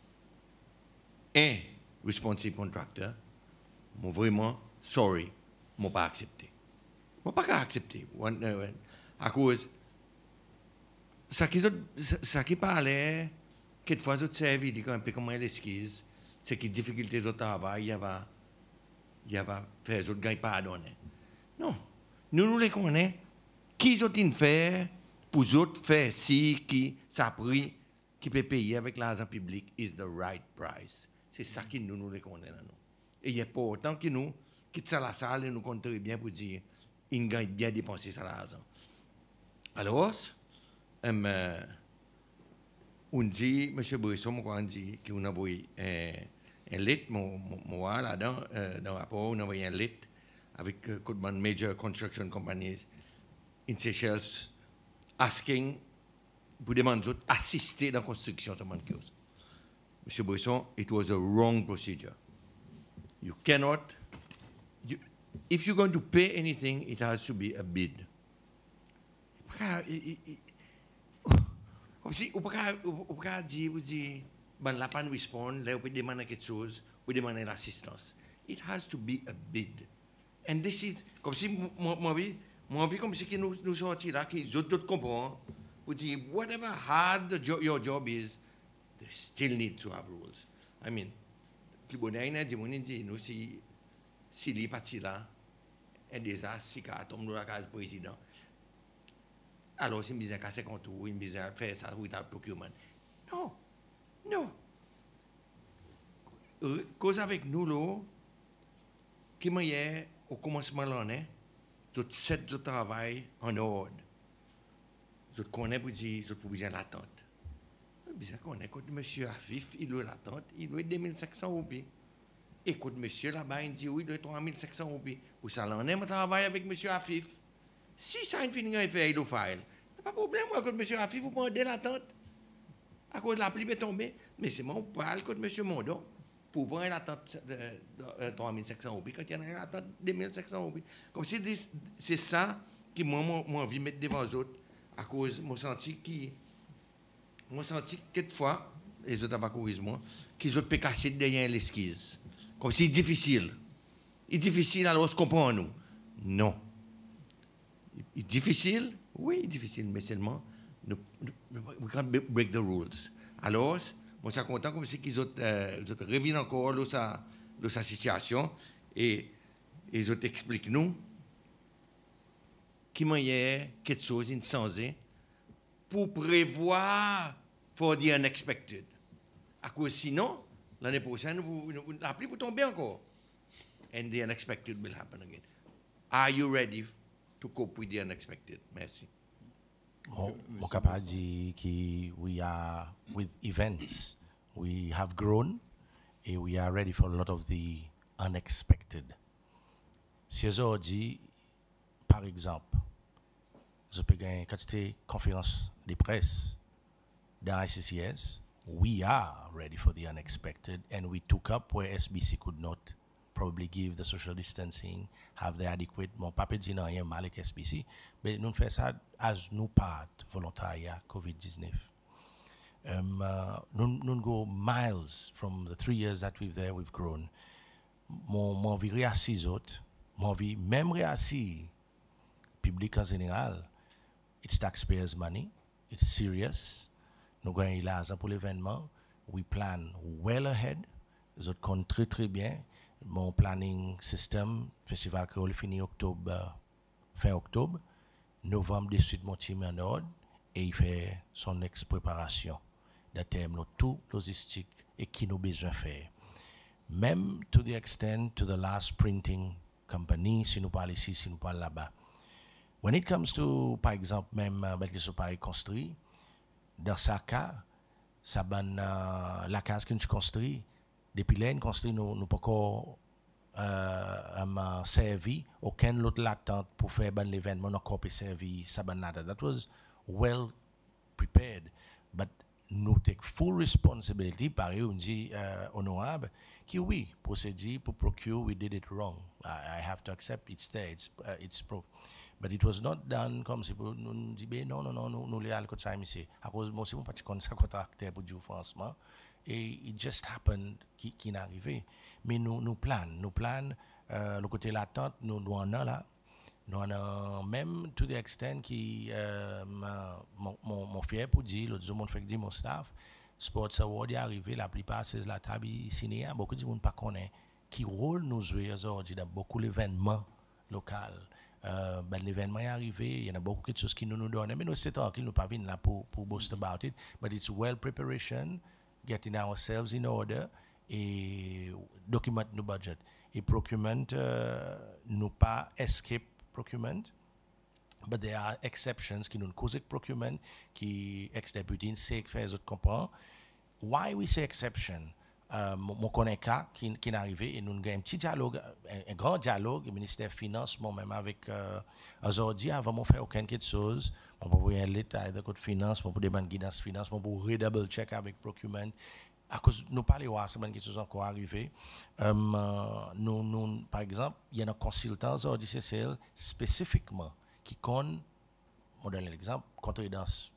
un responsive contractor, moi vraiment, sorry, je ne pas accepté. Je ne peux pas accepter. À cause, ça qui ça qui parlait, quelquefois, je servis, dit un peu comme l'esquisse, c'est que les difficultés au travail, il y avait, il y avait fait les autres gars pardonner. Non, nous nous les connaissons. Qui ils ont fait pour les autres faire si qui ça pris, qui peut payer avec l'argent public is the right price. C'est ça qui nous nous les connaissons. Et il n'y a pas autant que nous, qui ça la salle et nous comptons bien pour dire, il gagne bien dépenser ça l'argent. Alors, euh, on dit, M. Brisson, on dit qu'on a envoyé un, un lit, moi, là-dedans, euh, dans le rapport, on a envoyé un lit avec euh, Major Construction Companies in Seychelles, asking, pour demander d'assister dans la construction de ce kiosque. M. Brisson, it was a wrong procedure. You cannot, you, if you're going to pay anything, it has to be a bid. Comme si on ne peut pas dire, vous dites, ben la panne répond, là on peut demander quelque chose, ou demander l'assistance. It has to be a bid. And this is, comme si, moi, moi, moi, moi, comme si nous, nous sortis là, qui d'autres comprennent, vous dites, whatever hard the jo your job is, they still need to have rules. I mean, plus bonheur, il y a des gens qui disent, nous, si, si les partis là, un désastre, si ça tombe dans la case président, alors c'est une bizarre casser contre ou une bizarre faire ça ou le procurement. Non, non. Cause avec nous, là, qui m'a dit, au commencement de l'année, tout sept de travail en ordre. Je connais pour dire, je peux dire l'attente. Bizarre qu'on est, quand M. Afif, il doit l'attente, il doit deux mille cinq cents roupies. Écoute, monsieur là-bas, il dit oui, il doit trois mille cinq cents roupies. Pour ça, l'année, je travaille avec M. Afif. Si ça a fini à faire, il le file. Pas de problème, moi, quand M. Afif, vous prenez l'attente. À cause de la pluie peut tomber. Mais c'est moi, on parle quand M. Mondon. Pour prendre l'attente de trois mille cinq cents roupies, quand il y en a l'attente de deux mille cinq cents roupies. Comme si c'est ça que moi, moi, envie de mettre devant les autres. À cause, moi, senti qui. Moi, senti quelquefois, les autres abacourissent moi, qu'ils ont pu casser derrière l'esquisse. Comme si c'est difficile. C'est difficile, alors on se comprend, nous. Non. C'est difficile, oui, difficile, mais seulement, nous, nous, we can't break the rules. Alors, moi, je suis content comme si qu'ils ont, euh, ont revu encore de sa, de sa situation et ils ont expliqué nous qu'il y a quelque chose insensé pour prévoir for the unexpected. À cause sinon, l'année prochaine, vous, vous, la pluie peut tomber encore. and the unexpected will happen again. Are you ready to cope with the unexpected? Merci. Mon capable dit que we are with events, we have grown, and we are ready for a lot of the unexpected. Si aujourd'hui, par exemple, je peux gagner quand c'était conférence de presse dans I C C S, we are ready for the unexpected, and we took up where S B C could not probably give the social distancing, have the adequate, mon papa dit non, il y a mal avec S B C, mais nous faisons ça as nous part volontariat COVID nineteen. Um, uh, nous, nous go miles from the three years that we've there, we've grown. Mon, mon vie réassis autres, mon vie même réassis, public en général, it's taxpayers' money, it's serious. Nous gagnons l'argent pour l'événement, we plan well ahead, nous comptons très très bien. Mon planning system, festival créole fini octobre, euh, fin octobre, novembre de suite mon team en ordre et il fait son ex-préparation de termes tout logistique et qui nous besoin faire. Même to the extent to the last printing company, si nous parlons ici, si nous parlons là-bas. When it comes to, par exemple, même euh, bel que ce pareil construit, dans sa cas, ça ban euh, la case que nous construit. Depuis là, nous construit, nous nous pas encore euh, servi aucun autre l'attente pour faire ben l'événement, nous encore servi ça ban nada. That was well prepared, but nous take full responsibility. Pareil, on dit euh, honorable, qui oui, procédé pour procure, we did it wrong. I, I have to accept it's there, it's uh, it's pro. But it was not done comme si pour nous dire non non non nous nous les alcool ça ici. À cause moi c'est mon petit contrat contracteur pour du financement. Et it just happened qui qui n'est arrivé. Mais nous nous plan, nous plan euh, le côté l'attente, nous nous en a là. Nous en a même to the extent qui euh, mon mon mon fier pour dire l'autre jour mon frère dit mon staff Sports Award est arrivé, la plupart c'est la table ici né, beaucoup de monde pas connaît qui rôle nous jouer aujourd'hui dans beaucoup d'événements locaux. Euh, ben, l'événement est arrivé, il y en a beaucoup de choses qui nous nous donnent, mais nous c'est tranquille, nous pas venir là pour pour boast about it, but it's well preparation, getting ourselves in order et document nos budget et procurement euh, nous pas escape procurement, but there are exceptions qui nous causent procurement qui ex-député sait que fait autres comprendre why we say exception. Euh, mon connaît cas qui qui est arrivé et nous avons un petit dialogue, un, un grand dialogue le ministère des Finances moi-même avec euh, aujourd'hui avant de faire aucune quelque chose on peut voir l'état de côté finance on peut demander guidance finance on peut redouble check avec procurement à cause nous parler ouais c'est quelque chose encore arrivé um, uh, nous nous par exemple il y a un consultant aujourd'hui C C L spécifiquement qui connaît on donne l'exemple contredanse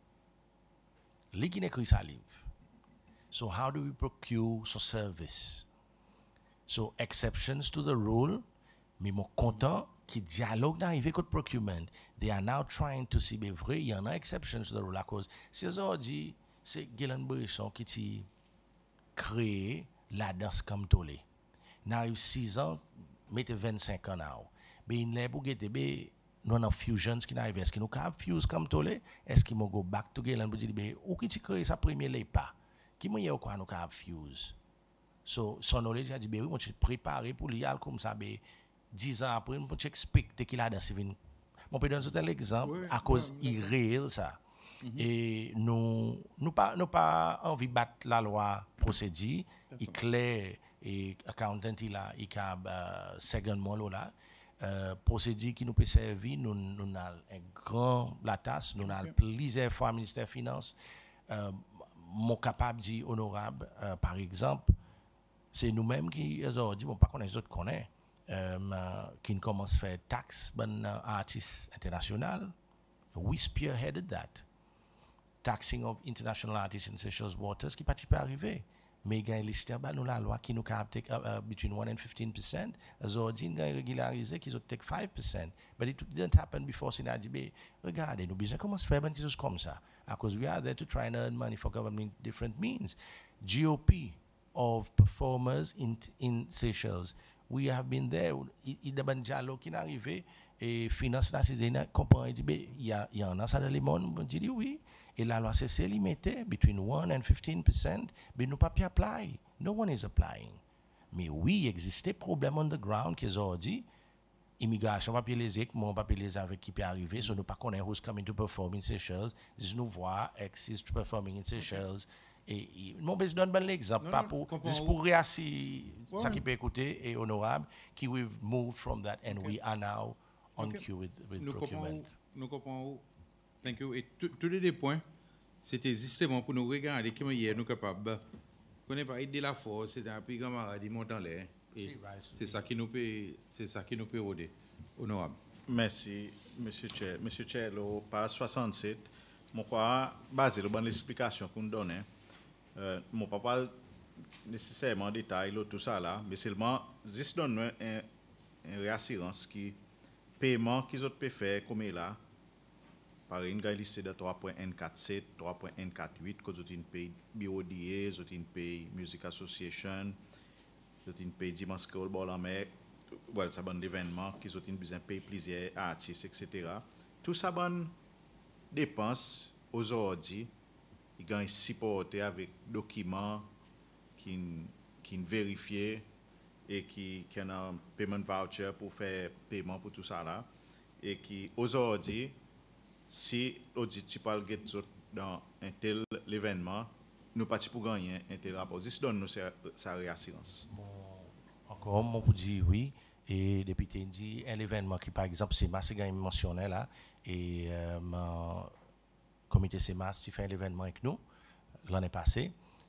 lui qui écrit sa livre. So how do we procure so service? So exceptions to the rule, mais mon content qui dialogue d'arriver avec procurement. They are now trying to see, mais vrai, il y en a exceptions to the rule à cause. Si aujourd'hui, c'est Guylaine Brisson qui t'a créé la danse comme tolé. Now il six ans, mettez vingt-cinq ans now. Mais il n'est pas pour guetter, nous avons fusions qui n'arrivent. Est-ce que nous avons fuse comme tolé? Est-ce qu'il m'a go back to Guylaine pour dire, ou qui t'a créé sa première les pas? Qui m'a dit quoi nous avons fuse? So, son knowledge a dit, ben oui, moi, je suis préparé pour l'y aller comme ça, ben, dix ans après, moi, je expecte qu'il a dans ce vin. Mon peut donner un exemple, oui, à cause oui, irréel, ça. Mm-hmm. Et nous, nous pas, nous pas envie de battre la loi procédure, il clair, et accountant, il a, il a, euh, second là, euh, procédure qui nous peut servir, nous, nous avons un grand, la tasse, nous avons okay. plusieurs fois ministère des Finances, euh, mon capable dit honorable, euh, par exemple, c'est nous-mêmes qui aujourd'hui, bon, pas qu'on les autres connaît, euh, qui commencent à faire taxes ben uh, artistes internationaux. We spearheaded that. Taxing of international artists in Seychelles waters qui pas pas arrivé. Mais il y a une liste ben nous la loi qui nous capte uh, between one and fifteen percent. Aujourd'hui, il y a régularisé qui ont take five percent. But it didn't happen before. C'est n'a dit, regardez, nous besoin comment se faire ben quelque chose comme ça. Because we are there to try and earn money for government different means. G O P of performers in in Seychelles. We have been there. Il y a un dialogue qui est arrivé et finance nationale comprend dit ben il y a il y en a ça dans le monde on dit oui et la loi C C limitée between one and fifteen percent mais nous pas apply. No one is applying. Mais oui, il existait problème underground qu'ils ont dit. Immigration, papier les éc, mon papier les avec qui peut arriver, so nous pas connaître who's coming to perform in Seychelles. Dis nous voir, ex is performing in Seychelles. Et mon besoin donne l'exemple, pas pour, juste pour réassurer ça qui peut écouter et honorable, qui we've moved from that and okay. we are now on okay. queue with, with nous procurement. Nous comprenons. Thank you. Et tous les deux points, c'était justement pour nous regarder comment hier nous capables. On n'est pas aider la force, c'est un peu comme un montant l'air. C'est ça qui nous peut, c'est ça qui nous peut aider. Honorable. Merci, Monsieur Chair. Monsieur Chair, le page soixante-sept, mon quoi basé sur l'explication qu'on donne. Euh, mon papa nécessairement détail tout ça là, mais seulement juste donne un, un réassurance qui paiement qu'ils ont pu faire comme là. Par exemple, il liste de trois point un quatre sept, trois point un quatre huit, que vous avez payé B O D A, vous avez payé Music Association, vous avez payé Dimanche Créole Ball en mer, well, ça bon événement, qu'ils ont besoin de payer plusieurs artistes, et cetera. Tout ça bon dépenses aujourd'hui, ils gagnent supporté avec documents qui qui vérifiés et qui qui ont un payment voucher pour faire paiement pour tout ça là et qui aujourd'hui si l'audit tu parles dans un tel événement, nous pas pour gagner un tel rapport. Juste donne nous sa réassurance. Bon, encore, moi pour dire oui, et depuis tu dit un événement qui par exemple c'est Mass qui mentionné là et euh, mon comité c'est Mass qui fait un événement avec nous l'année passée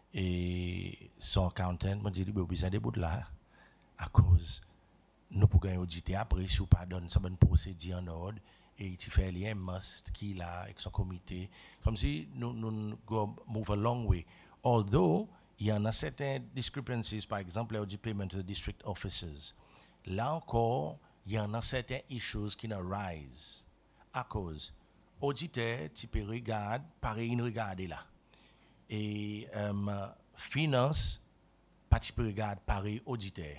et son accountant m'a dit il a besoin de bout là à cause nous pour gagner auditer après si ou pas donne ça bonne procédure en ordre. Et il fait lien must qui là avec son comité comme si nous nous go move a long way although il y en a certaines discrepancies par exemple le payment to the district officers là encore il y en a certaines issues qui arise à cause auditeur tu peux regarder pareil une regarder là et um, finance pas tu peux regarder pareil auditeur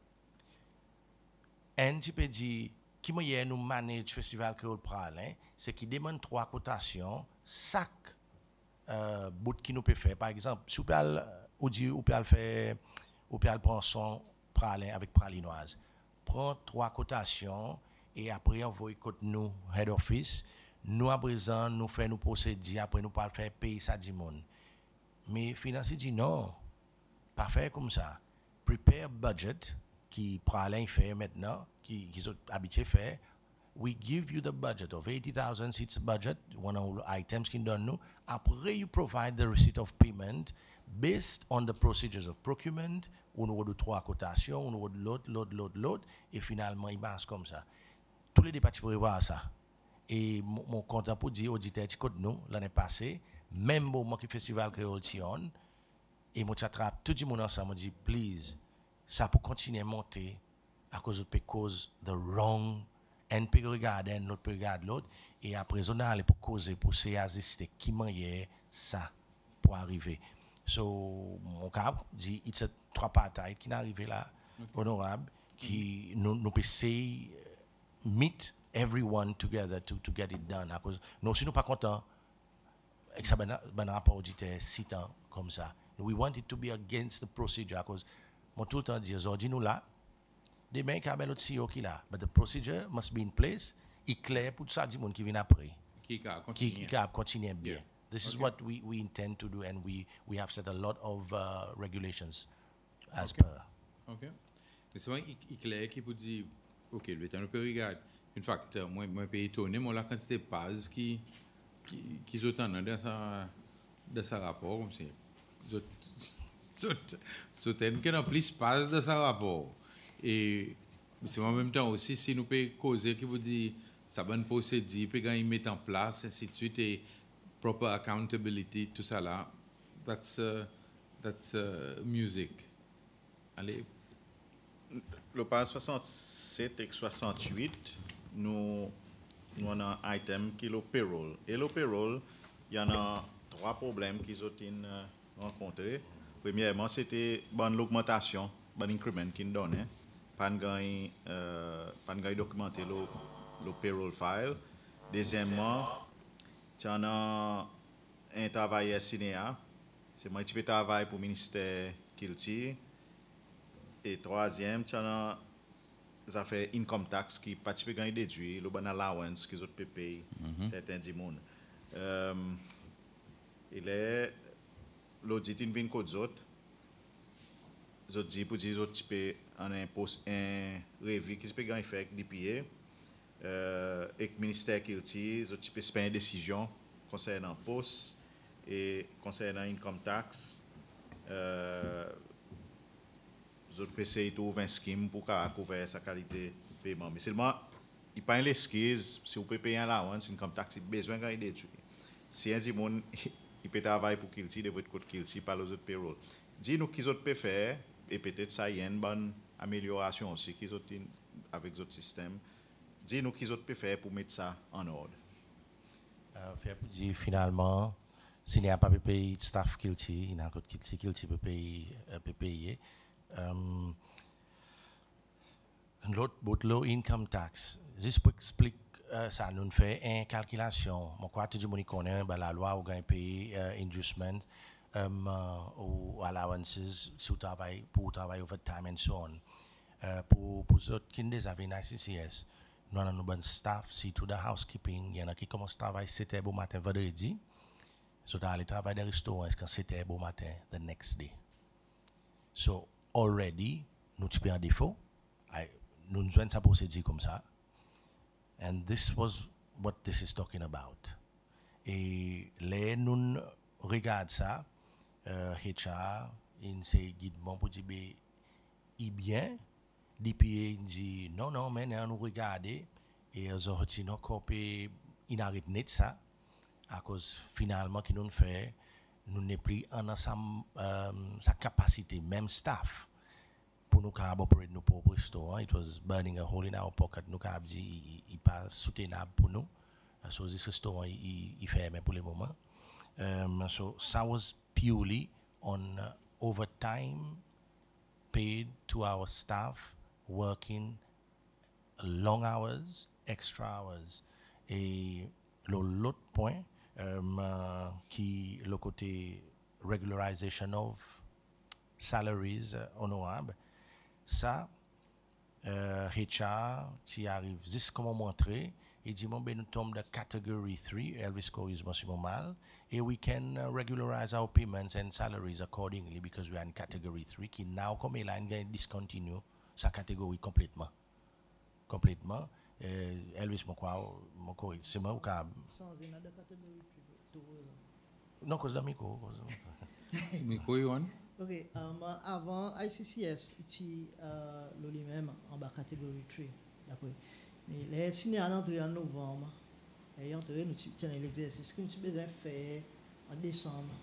un tu peux dire qui moyen nous manage festival Créole Pralin, c'est qui demande trois cotations chaque euh, bout qui nous peut faire. Par exemple, si vous pouvez ou peut faire ou peut prendre son Pralin avec pralinoise, prend trois cotations et après envoie côté nous head office, nous à présent nous fait nous procéder après nous pas faire payer ça du monde. Mais financier dit non, pas faire comme ça. Prepare budget qui Pralin fait maintenant. qui qui sont habitués faire we give you the budget of eighty thousand seats budget one of the items qui donne nous après you provide the receipt of payment based on the procedures of procurement on a de trois cotations on a de l'autre l'autre l'autre l'autre et finalement il marche comme ça tous les départements pour voir ça et mon content pour dire auditeur qui code nous l'année passée même moment qui festival Créole Tion et moi j'attrape tout le monde ensemble dit please ça pour continuer à monter à cause de cause the wrong un peut regarder un autre peut regarder l'autre et après on aller pour causer pour se assister qui manière ça pour arriver so mon cap dit it's a trois parties qui n'arrivé là okay. honorable qui nous nous peut say meet everyone together to to get it done à cause nous si nous pas content avec ça ben ben rapport auditeur six ans comme ça we want it to be against the procedure à cause mon tout le temps dit aujourd'hui nous là demain il y a un autre C E O qui là, but the procedure must be in place, et clair pour tout ça du monde qui vient après, qui qui qui continue bien. Yeah. This okay. is what we we intend to do, and we we have set a lot of uh, regulations as okay. per. Ok. Mais c'est vrai il clair qui peut dire, ok, le temps on peut regarder. Une facteur, moi moi peux étonner, moi la quantité de bases qui qui qui sont dans ça dans ce rapport comme c'est, so t'as une plus passe dans ce rapport. Et c'est en même temps aussi, si nous pouvons causer, qui vous dit, ça bonne procédure, puis quand ils mettent en place, ainsi de suite, et proper accountability, tout ça là, that's, uh, that's uh, music. Allez. Le page soixante-sept et soixante-huit, nous, nous avons un item qui est le payroll. Et le payroll, il y en a trois problèmes qu'ils ont euh, rencontrés. Premièrement, c'était bonne l'augmentation, bonne increment qu'ils donnaient. Pas de euh, pas de documenter le, le payroll file. Deuxièmement, tu as un travailleur cinéa. C'est moi qui travaille pour le ministère Kilti. Et troisième, tu as ça fait income tax qui participe à déduit, le bon allowance qui autres payer certains dimon. Euh il est l'audit in vient code autres. Autres dit pour dire autres type un impôt un revue qui se peut gagner fait D P A euh et ministère qui utilise autres type prendre une décision concernant poste et concernant income tax euh les autres P C I trouvent un scheme pour couvrir sa qualité de paiement. Mais seulement, il n'y a pas une esquisse, si vous pouvez payer un allowance, income tax, il a besoin de déduire. Si un dit, il peut travailler pour qu'il tire de votre côté qu'il tire par les autres payroll. Dis-nous qu'ils autres peuvent faire, et peut-être ça y a une bonne amélioration aussi qu'ils autres avec les autres systèmes. Dis-nous qu'ils autres peuvent faire pour mettre ça en ordre. Euh, faire pour dire finalement, s'il n'y a pas de payer staff qu'il tire, il n'y a pas de qu'il tire peut payer, peut payer. Um, l'autre low income tax, juste pour expliquer uh, ça, nous fait une calculation. Moi, quoi, tout le monde connaît la loi où on paye uh, inducement um, uh, ou allowances sous travail pour travail overtime and so on. Uh, pour pour ceux qui ne avaient pas I C C S, nous avons un bon staff, si tout le housekeeping, il y en a qui commencent à travailler sept heures au matin vendredi, so dans les travail des restaurants, c'est sept heures au matin the next day. So already, nous sommes en défaut. I, nous avons une procédure comme ça. And this was what this is talking about. Et là, nous regardons ça, euh, H R, il s'est guidement pour dire, il bien, D P A dit, non, non, mais nous regardons, et ils ont retiré nos copies, ils arrêtent net ça, à cause finalement, qui nous fait, nous n'avons plus en sa, euh, sa capacité, même staff, pour nous opérer nos propres restaurants. It was burning a hole in our pocket. Nous avons dit il n'est pas soutenable pour nous. So, this restaurant, il, il ferme pour le moment. Um, so, ça was purely on uh, overtime paid to our staff working long hours, extra hours. Et l'autre point, Um, uh, qui le côté regularization of salaries uh, honorables, ça uh, H R qui arrive juste comme montrer et dit bon ben nous tombons de category three, Elvis score is possible mal, et we can uh, regularize our payments and salaries accordingly because we are in category three qui now comme il a une discontinue sa catégorie complètement complètement. Euh, Elvis, mon quoi, mon quoi, c'est moi ou pas? Sans une autre catégorie. Non, cause de micro. Micro, Yohan? Ok, um, avant I C C S, il euh, le lui-même en bas catégorie trois, d'accord. Mais les signes en entrée en novembre, et entrée nous tenons l'exercice que nous avons besoin de faire en décembre,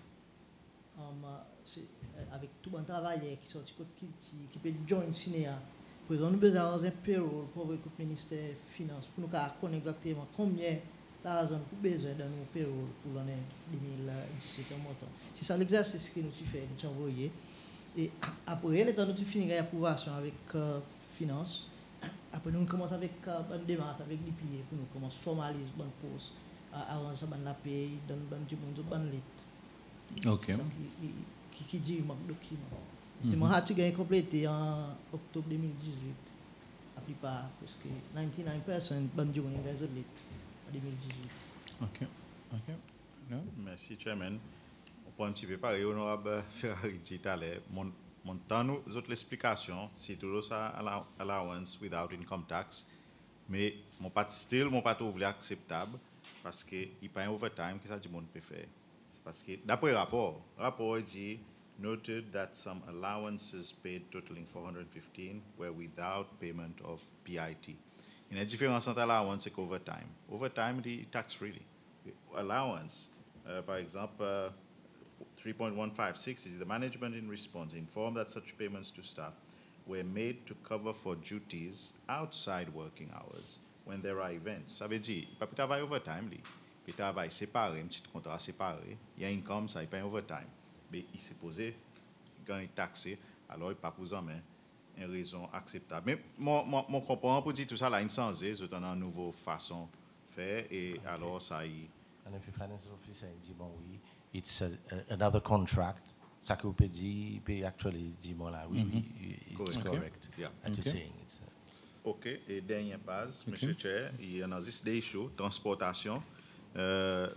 um, avec tout bon travail qui sorti qui qui peut joindre Cinéa. Nous avons besoin d'un payroll pour le ministère des Finances pour nous connaître exactement combien d'argent nous besoin de nos payroll pour l'année deux mille dix-sept. C'est ça l'exercice que nous faisons, nous avons envoyé. Et après, l'état nous finit l'approbation avec euh, Finances. Après, nous commençons avec euh, une démarche avec l'I P A pour nous commencer à formaliser une bonne pause, arranger la paye, donner une bonne lettre. Ok. Qui, qui dit manque de document. C'est moi qui ai complété en octobre deux mille dix-huit. La plupart, parce que quatre-vingt-dix-neuf pour cent bonne journée vers les en deux mille dix-huit. Ok. Ok. No? Merci, Chairman. On peut un petit peu parler, honorable Ferrari dit à l'heure. Mon, mon temps, nous autres l'explication, c'est toujours ça allowance without income tax. Mais mon pas still, mon pas trouvé acceptable parce que il n'y a pas un overtime que ça dit monde peut faire. C'est parce que d'après le rapport, le rapport dit noted that some allowances paid totaling four hundred fifteen were without payment of P I T. Il y a une différence entre allowance et overtime. Overtime, c'est tax free. Allowance, uh, par exemple, uh, three point one five six is the management in response informed that such payments to staff were made to cover for duties outside working hours when there are events. Ça veut dire, pas travailler overtime, il travaille séparé, un petit contrat séparé, il y a income, ça il paye overtime. Mais il s'est posé, quand il est taxé, alors il n'a pas posé en main une raison acceptable. Mais mon, mon, mon comprend pour dire tout ça, là, il s'en est, c'est une nouvelle façon de faire, et okay. Alors ça y... And if the finance officer dit, bon oui, it's a, a, another contract ça que vous pouvez dire, il peut actually dire, bon là, oui, oui, it's Correct. correct. Yeah. What you're Okay. saying. It's, uh, OK. Et dernière base, Monsieur Chair, il y a dans this day show, transportation, euh,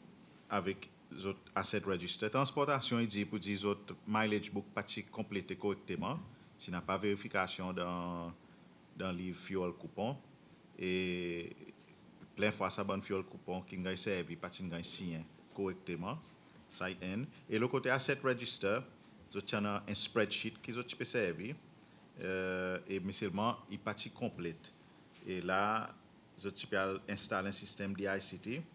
avec les autres asset register. Transportation, il dit pour dire les autres mileage book pas complété correctement, s'il n'a pas vérification dans dans le fuel coupon et plein fois ça bonne fuel coupon qui gagne servi pas gagne signé correctement ça y est. Et le côté asset register, vous avez un spreadsheet qui vous peut servir euh, et mais seulement il partie complète. Et là, vous peux installer un système D I C T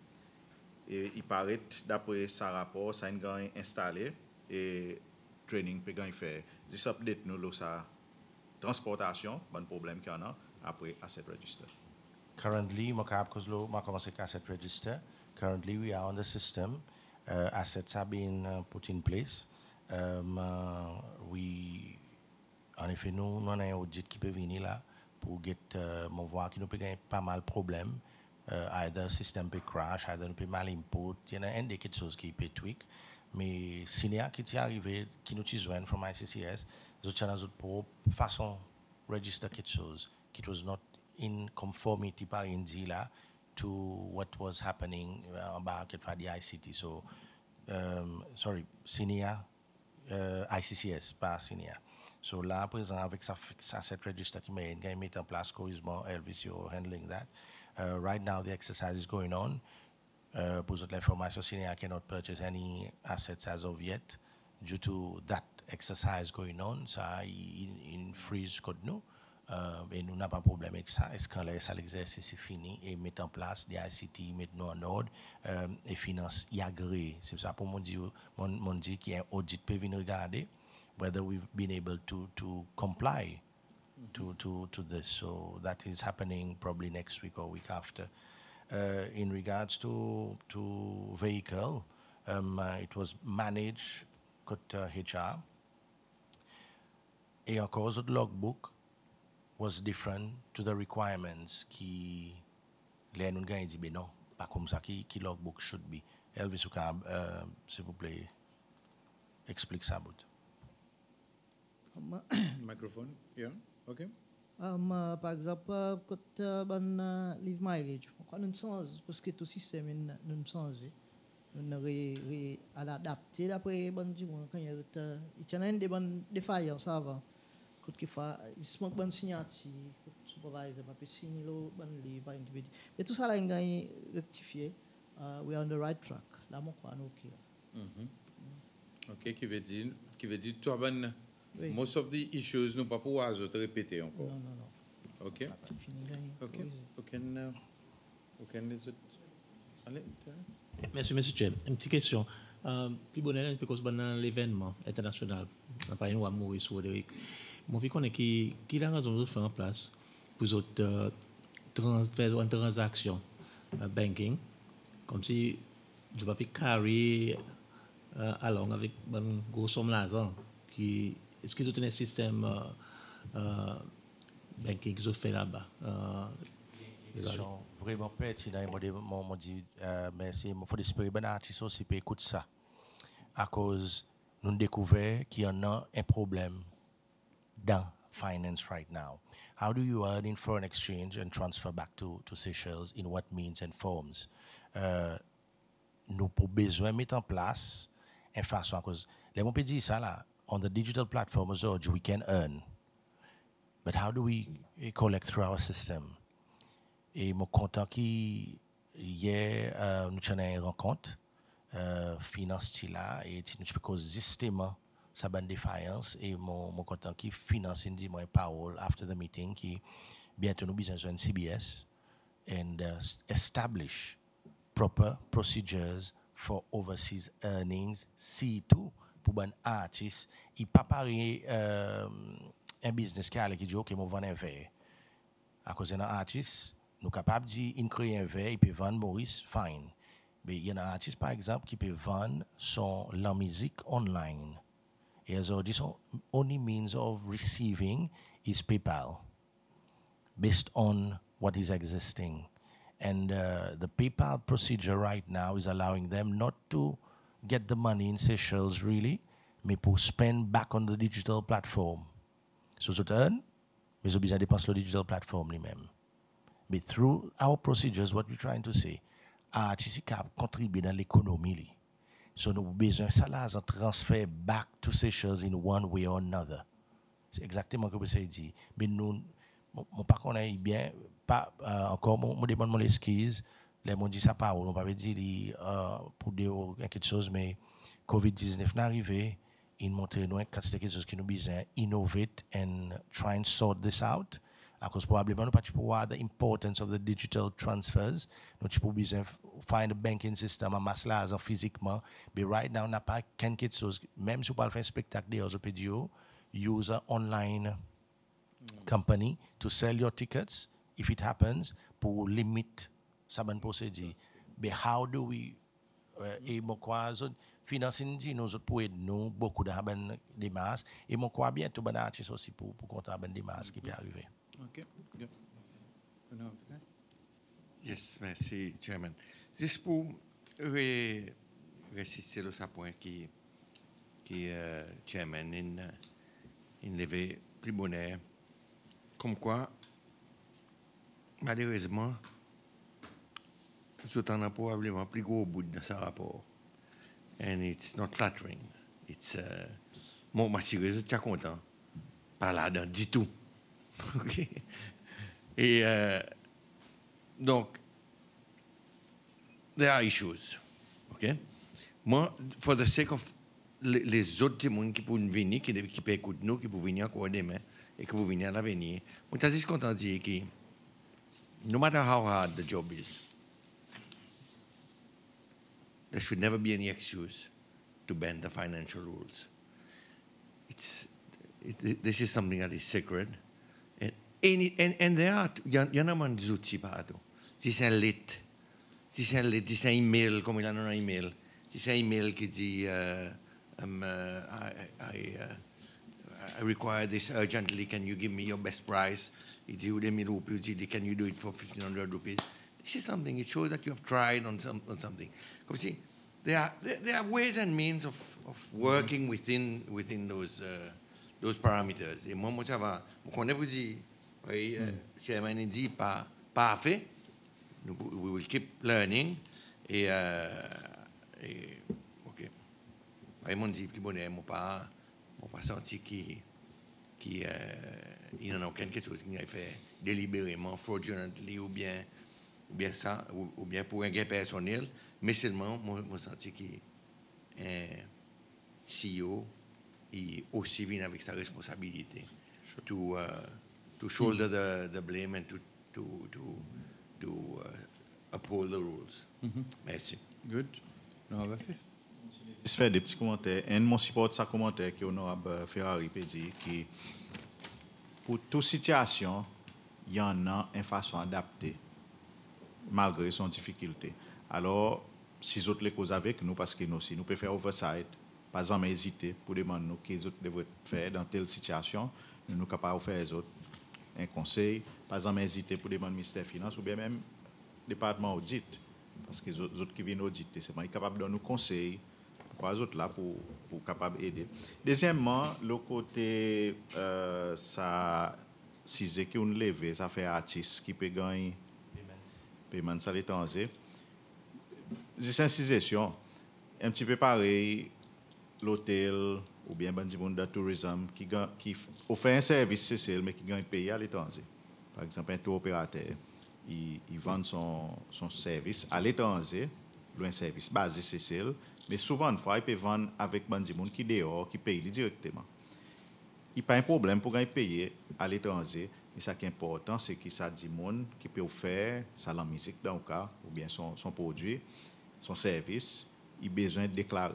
et il paraît d'après ce rapport ça gagne installé et training peut gagner faire. This update nous là ça transportation, bon problème qu'il y en a après asset register. Currently, because I commence with asset register. Currently, we are on the system. Uh, assets are being uh, put in place. Um, uh, we, en effet, nous, nous avons un audit qui peut venir là pour get, uh, mon voir qui nous peut gagner pas mal de problèmes. Uh, either system peut crash, either nous peut mal input. Il y en a un des choses qui peut tweak. Mais Cinéa qui est arrivé, qui nous joint from I C C S, nous avons pour façon register quelque chose qui was not in conformity par Indi là to what was happening uh, back at the I C T. So, um, sorry, Cinéa, uh, I C C S, pas Cinéa. So là, présent avec ça, ça cette register qui met mis en place, curieusement, Elvis, you're handling that. Uh, right now, the exercise is going on. Uh, pour l'information, Cinéa cannot purchase any assets as of yet due to that exercise going on. So, in, in freeze code nous. Uh, et nous n'avons pas de problème avec ça. Est-ce que l'exercice est fini et met en place des I C T, maintenant en ordre um, et finance y agrée. C'est ça pour mon dire, mon, mon dire qu'il y a un audit peut venir regarder whether we've been able to, to comply mm-hmm. to, to, to this. So that is happening probably next week or week after. Uh, in regards to, to vehicle, um, uh, it was managed cut uh, H R. Et encore, the logbook was different to the requirements qui les nous gagne dit ben non pas comme ça qui qui logbook should be. Elvis Ukab, uh, s'il vous plaît, explique ça bout. Microphone, yeah, okay. Um, uh, par exemple, quand uh, ban uh, leave mileage, pourquoi nous change parce que tout système nous change. Nous ré ré adapter d'après ban du quand il y a il y a des ban défaillances avant. Quand il fait il se manque ban signature, supervisor pas signer le ban leave pas individu. Et tout ça là il gagne rectifier. Uh, we are on the right track. Là mon quoi nous OK. Mhm. OK, qui veut dire qui veut dire toi ban Oui. most of the issues nous pas pouvoir te répéter encore. Non non non. OK. OK. OK. OK, les autres. Allez, Merci, Monsieur Chen. Une petite question. Euh, plus bonne parce que dans l'événement international, on pas nous à Maurice Roderick. Mon vie connaît qui qui la raison de faire en place pour autres euh, trans, faire une transaction euh, banking comme si je vais pas carry euh, along avec une grosse somme d'argent qui est-ce qu'ils ont un système euh, euh, banking qu'ils ont fait là-bas euh, Question vraiment pertinente. Moi, moi, dit, merci. Il faut espérer que les artistes aussi peut écouter ça. À cause, nous découvrons qu'il y en a un problème dans finance right now. How do you earn in foreign exchange and transfer back to, to Seychelles in what means and forms? Uh, nous avons besoin de mettre en place une façon. À cause, les mots dire ça là, on the digital platform, we can earn. But how do we collect through our system? Et je suis content qu'il y ait euh, une rencontre euh, financière là et nous avons justement sa bonne défaillance et je suis content qu'il finance une moi parole after the meeting qui bientôt nous besoin de C B S and uh, establish proper procedures for overseas earnings C two pour un artiste il pas pareil euh, un business qui a qui dit OK moi vendre un verre à cause d'un artiste nous sommes capables de créer un verre, il peut vendre Maurice, fine. Mais il y a un artiste, par exemple, qui peut vendre son, la musique online. Et aujourd'hui, son only means of receiving is PayPal, based on what is existing. And uh, the PayPal procedure right now is allowing them not to get the money in Seychelles, really, mais pour spend back on the digital platform. So, so turn, mais ils ont besoin de dépenser le digital platform lui-même. But through our procedures, what we're trying to say, artistes qui contribuent dans l'économie. So, nous avons besoin de ça là, de transfert back to ces choses in one way or another. C'est exactement ce que vous avez dit. Mais nous, mon pas qu'on ait bien, pas euh, encore, mon demande mon esquisse, les gens disent ça pas, on va pas dire euh, pour dire quelque chose, mais covid dix-neuf n'est arrivé, il montre nous quelque chose qui nous besoin innovate and try and sort this out. Because probablement nous pas pour the importance of the digital transfers, nous pas besoin find a banking system à masse là physiquement, mais right now n'a pas quelque chose, même si on parle faire un spectacle des orthopédios, use an online mm. company to sell your tickets if it happens pour limit sa bonne procédure. But how do we et mon quoi financer nous autres pour aider nous beaucoup de ben des masses et mon quoi bientôt ben artiste aussi pour pour compter ben des masses qui peut arriver. Okay. Yep. Yes, merci, Chairman. Juste pour ré, résister à ce point qui, qui uh, Chairman, in, uh, in levé plus bonheur, comme quoi, malheureusement, nous avons probablement plus gros bout de ce rapport. And it's not flattering. It's, uh, moi, ma sérieuse, je suis content. Pas là-dedans du tout. Okay. Et euh, donc, there are issues. Okay? Moi, for the sake of les, les autres gens qui peuvent venir, qui, qui peuvent écouter nous, qui peuvent venir encore demain et qui peuvent venir à l'avenir, on est juste content de dire que no matter how hard the job is, there should never be any excuse to bend the financial rules. It's, it, this is something that is sacred. And, and, and there are, il y en a des outils partout. Si c'est un lettre, si c'est un lettre, si c'est un email, comme il y en a un email, si c'est un email qui dit, uh, um, uh, I, I, uh, I require this urgently, can you give me your best price? Il dit, deux mille roupies, il dit, can you do it for fifteen hundred rupees? This is something, it shows that you have tried on, some, on something. Comme si, there are, there, there are ways and means of, of working within, within those, uh, those parameters. Et moi, moi, ça va, moi, on vous dit, oui, mm. Chairman dit pas parfait. We will keep learning. Et, euh, et ok. Raymond dit plus bonheur, moi pas, moi pas senti qui, qui, euh, il n'y en a quelque chose qui a fait délibérément, fraudulently ou bien, ou bien ça, ou, ou bien pour un gain personnel, mais seulement moi, moi senti qui un C E O il aussi vient avec sa responsabilité. Sure. To, uh, to shoulder the, the blame and to, to, to, to uh, uphold the rules. Mm-hmm. Merci. Good. No, je fais des petits commentaires. Un de mon support sa commentaire qui est honorable Ferrari peut dire que pour toute situation, il y en a une façon adaptée malgré son difficulté. Alors, si les autres les causent avec nous, parce que nous aussi, nous pouvons faire oversight, pas jamais hésiter pour demander nous qu'ils devraient faire dans telle situation, nous sommes capables de faire les autres un conseil, pas jamais hésiter pour demander ministère des Finances ou bien même département audit, parce que les autres qui viennent auditer, c'est pas capable de nous conseiller, pour les autres là pour pour capable d'aider. Deuxièmement, le côté euh, ça si c'est qu'on lève, ça fait artiste qui peut gagner paiement ça l'étranger. C'est une situation un petit peu pareil l'hôtel ou bien bandit monde de tourisme qui qui offre un service C C L mais qui gagne payé à l'étranger. Par exemple un tour opérateur, il, il vend son son service à l'étranger, un service basé C C L, mais souvent une fois il peut vendre avec bandit monde qui dehors qui paye directement. Il n'y a pas un problème pour gagner payé à l'étranger, mais ce qui est important c'est que ça dit monde qui peut faire ça la musique dans le cas ou bien son son produit, son service, il a besoin de déclarer.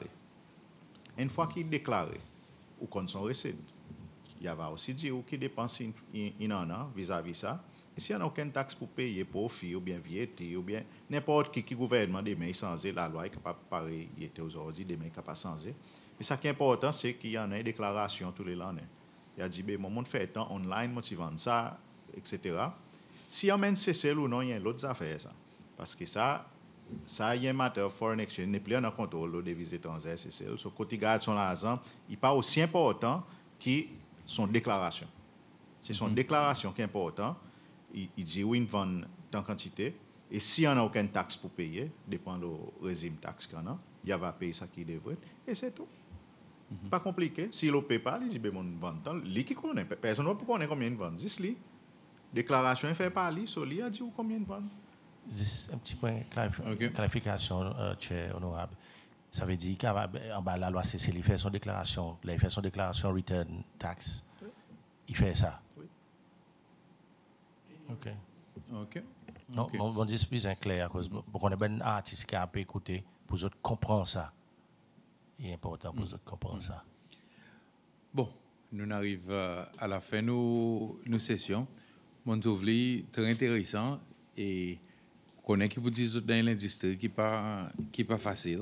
Une fois qu'il déclare ou qu'on son recette, il y a aussi dire qui dépense in en a vis-à-vis ça. Et s'il n'y a aucune taxe pour payer profit ou bien V A T ou bien n'importe qui qui gouvernement demain changer la loi est capable pareil il était aujourd'hui demain capable changer. Mais ce qui est important c'est qu'il y en a une déclaration tous les l'année. Il a dit ben mon monde fait temps online moi tu vends ça et cetera. Si on mène C C L ou non il y a l'autre affaire ça parce que ça ça y est un matter foreign exchange, n'est plus en contrôle de devises étrangères, c'est celle. So, côté garde son argent, il n'est pas aussi important que son déclaration. C'est son mm-hmm. déclaration qui est important. Il, il dit oui, il vend en quantité. Et s'il n'y a aucune taxe pour payer, dépend du régime taxe qu'on a, il va payer ça qui devrait. Et c'est tout. Mm-hmm. Pas compliqué. S'il ne paye pas, il dit, ben, mon vend. Lui qui connaît, personne ne peut connaître combien il vend. Juste lui. Déclaration fait par lui, so lui a dit combien il vend. Juste un petit point de okay. clarification, euh, Chair honorable. Ça veut dire qu'en bas la loi C C, il fait son déclaration, il fait son déclaration return tax. Oui. Il fait ça. Oui. OK. OK. Non, okay. Mon, mon discours est clair à cause pour qu'on ait un artiste qui a pu écouter pour autres comprendre ça. Il est important pour mm. autres comprendre mm. ça. Bon, nous arrivons à la fin de nos, nos sessions. Mon ouvli très intéressant et connaît qui vous dit dans l'industrie qui pas qui pas facile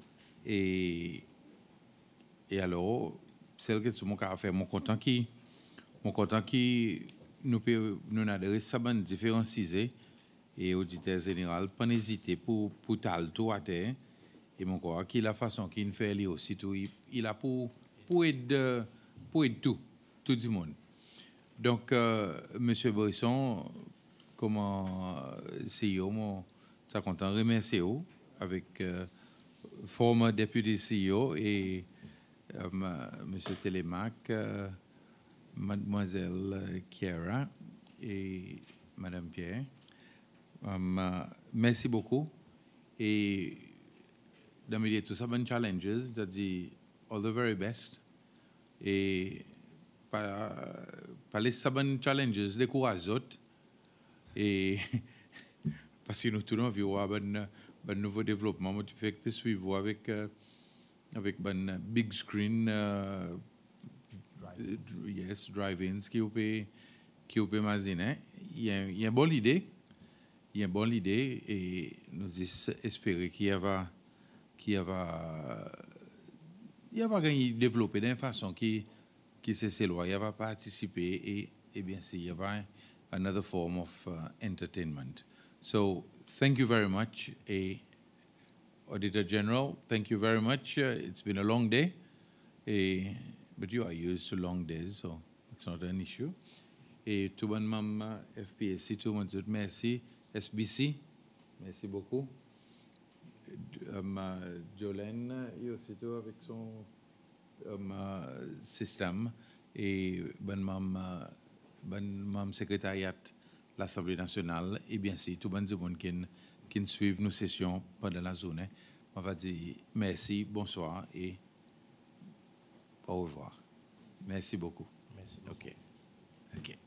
et et alors celle que tout mon cas fait mon content qui mon content qui nous peut nous adhérer ça ban différencier et auditeur général pas hésiter pour pour tal tout à terre et mon quoi qui la façon qu'il fait lui aussi tout il, il a pour pour aider pour aider tout tout le monde. Donc, euh, Monsieur Brisson, comment C E O, moi, ça content remercier vous avec euh, former député C E O et euh, Monsieur Télémac, euh, Mademoiselle Chiara et Madame Pierre. Um, uh, merci beaucoup. Et dans le milieu de tout ça, bon challenges, je dis all the very best. Et par, par les saban challenges, les courage autres. Et parce que nous tous nous vivons un bon nouveau développement, moi tu fais que suivre avec euh, avec un big screen, uh, drive yes, drive-ins qui peut qui peut imaginer. Il y a il y a une bonne idée, il y a une bonne idée et nous espérons qu'il y va qu'il va il va gagner développer d'une façon qui qui c'est loi, il va participer et et bien sûr il y va another form of uh, entertainment. So thank you very much, a Auditor General. Thank you very much. Uh, it's been a long day, a, but you are used to long days, so it's not an issue. Et tout bon membre F P S C, tout le monde dit merci. S B C, merci beaucoup. Um, uh, Jolene, et aussitôt avec son um, uh, système et bon membre bon membre secrétariat l'Assemblée nationale et bien sûr tout le monde qui qui suivent nos sessions pendant la journée. On va dire merci, bonsoir et au revoir. Merci beaucoup. Merci. OK. OK.